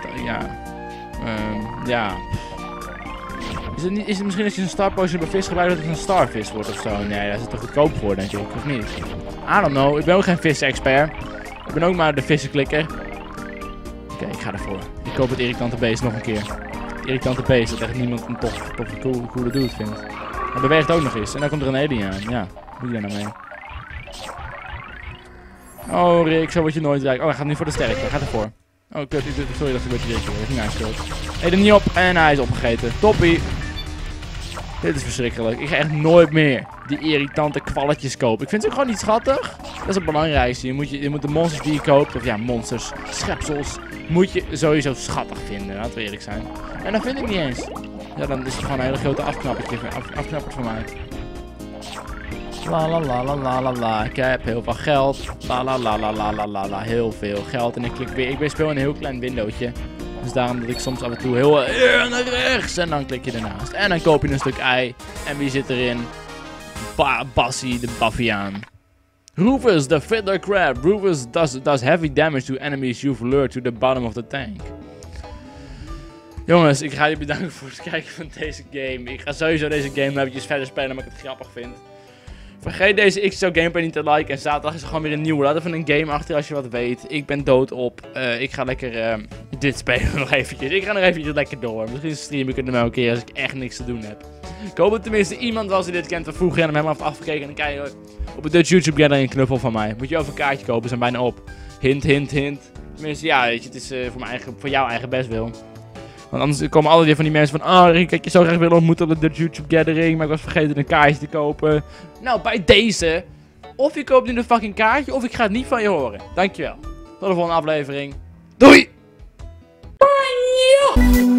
ja. Is het misschien als je een star potion bij vis gebruikt dat het een starvis wordt of zo? Nee, dat is te goedkoop voor, denk ik. Of niet? I don't know. Ik ben ook geen vis-expert. Ik ben ook maar de vissenklikker. Oké, ik ga ervoor. Ik koop het irritante beest nog een keer. Het irritante beest, dat echt niemand een toffe coole dude vindt. Hij beweegt ook nog eens. En dan komt er een alien aan. Ja, wat doe je daar nou mee? Oh, Rick, zo word je nooit rijk. Oh, hij gaat nu voor de sterkte. Hij gaat ervoor. Oh, kut. Sorry dat gebeurt hier. Dat is niet mijn schuld. Eet er niet op. En hij is opgegeten. Toppie. Dit is verschrikkelijk. Ik ga echt nooit meer die irritante kwalletjes kopen. Ik vind ze ook gewoon niet schattig. Dat is het belangrijkste. Je moet de monsters die je koopt, of ja, monsters, schepsels, moet je sowieso schattig vinden. Laten we eerlijk zijn. En dat vind ik niet eens. Ja, dan is het gewoon een hele grote afknapper voor mij. La la la la la la la. Ik heb heel veel geld. La la la la la la la la. Heel veel geld. En ik klik weer. Ik speel een heel klein windowtje. Dus daarom dat ik soms af en toe heel naar rechts. En dan klik je ernaast. En dan koop je een stuk ei. En wie zit erin? Bassie de Baviaan. Rufus the Fiddler Crab. Rufus does heavy damage to enemies you've lured to the bottom of the tank. Jongens, ik ga jullie bedanken voor het kijken van deze game. Ik ga sowieso deze game nog eventjes verder spelen omdat ik het grappig vind. Vergeet deze XXL gameplay niet te liken. En zaterdag is er gewoon weer een nieuwe. Laat even een game achter als je wat weet. Ik ben dood op. Ik ga lekker dit spelen nog eventjes. Ik ga nog eventjes lekker door. Misschien stream ik het nog wel een keer als ik echt niks te doen heb. Ik hoop dat tenminste iemand was die dit kent van vroeger en hem helemaal heeft afgekeken. En dan krijg je op het Dutch YouTube Gathering een knuffel van mij. Moet je over een kaartje kopen, zijn bijna op. Hint, hint, hint. Tenminste, ja, weet je, het is voor jouw eigen bestwil. Want anders komen altijd weer van die mensen van... Oh, Rick, ik je zo graag willen ontmoeten op de Dutch YouTube Gathering. Maar ik was vergeten een kaartje te kopen. Nou, bij deze. Of je koopt nu een fucking kaartje, of ik ga het niet van je horen. Dankjewel. Tot de volgende aflevering. Doei! Bye!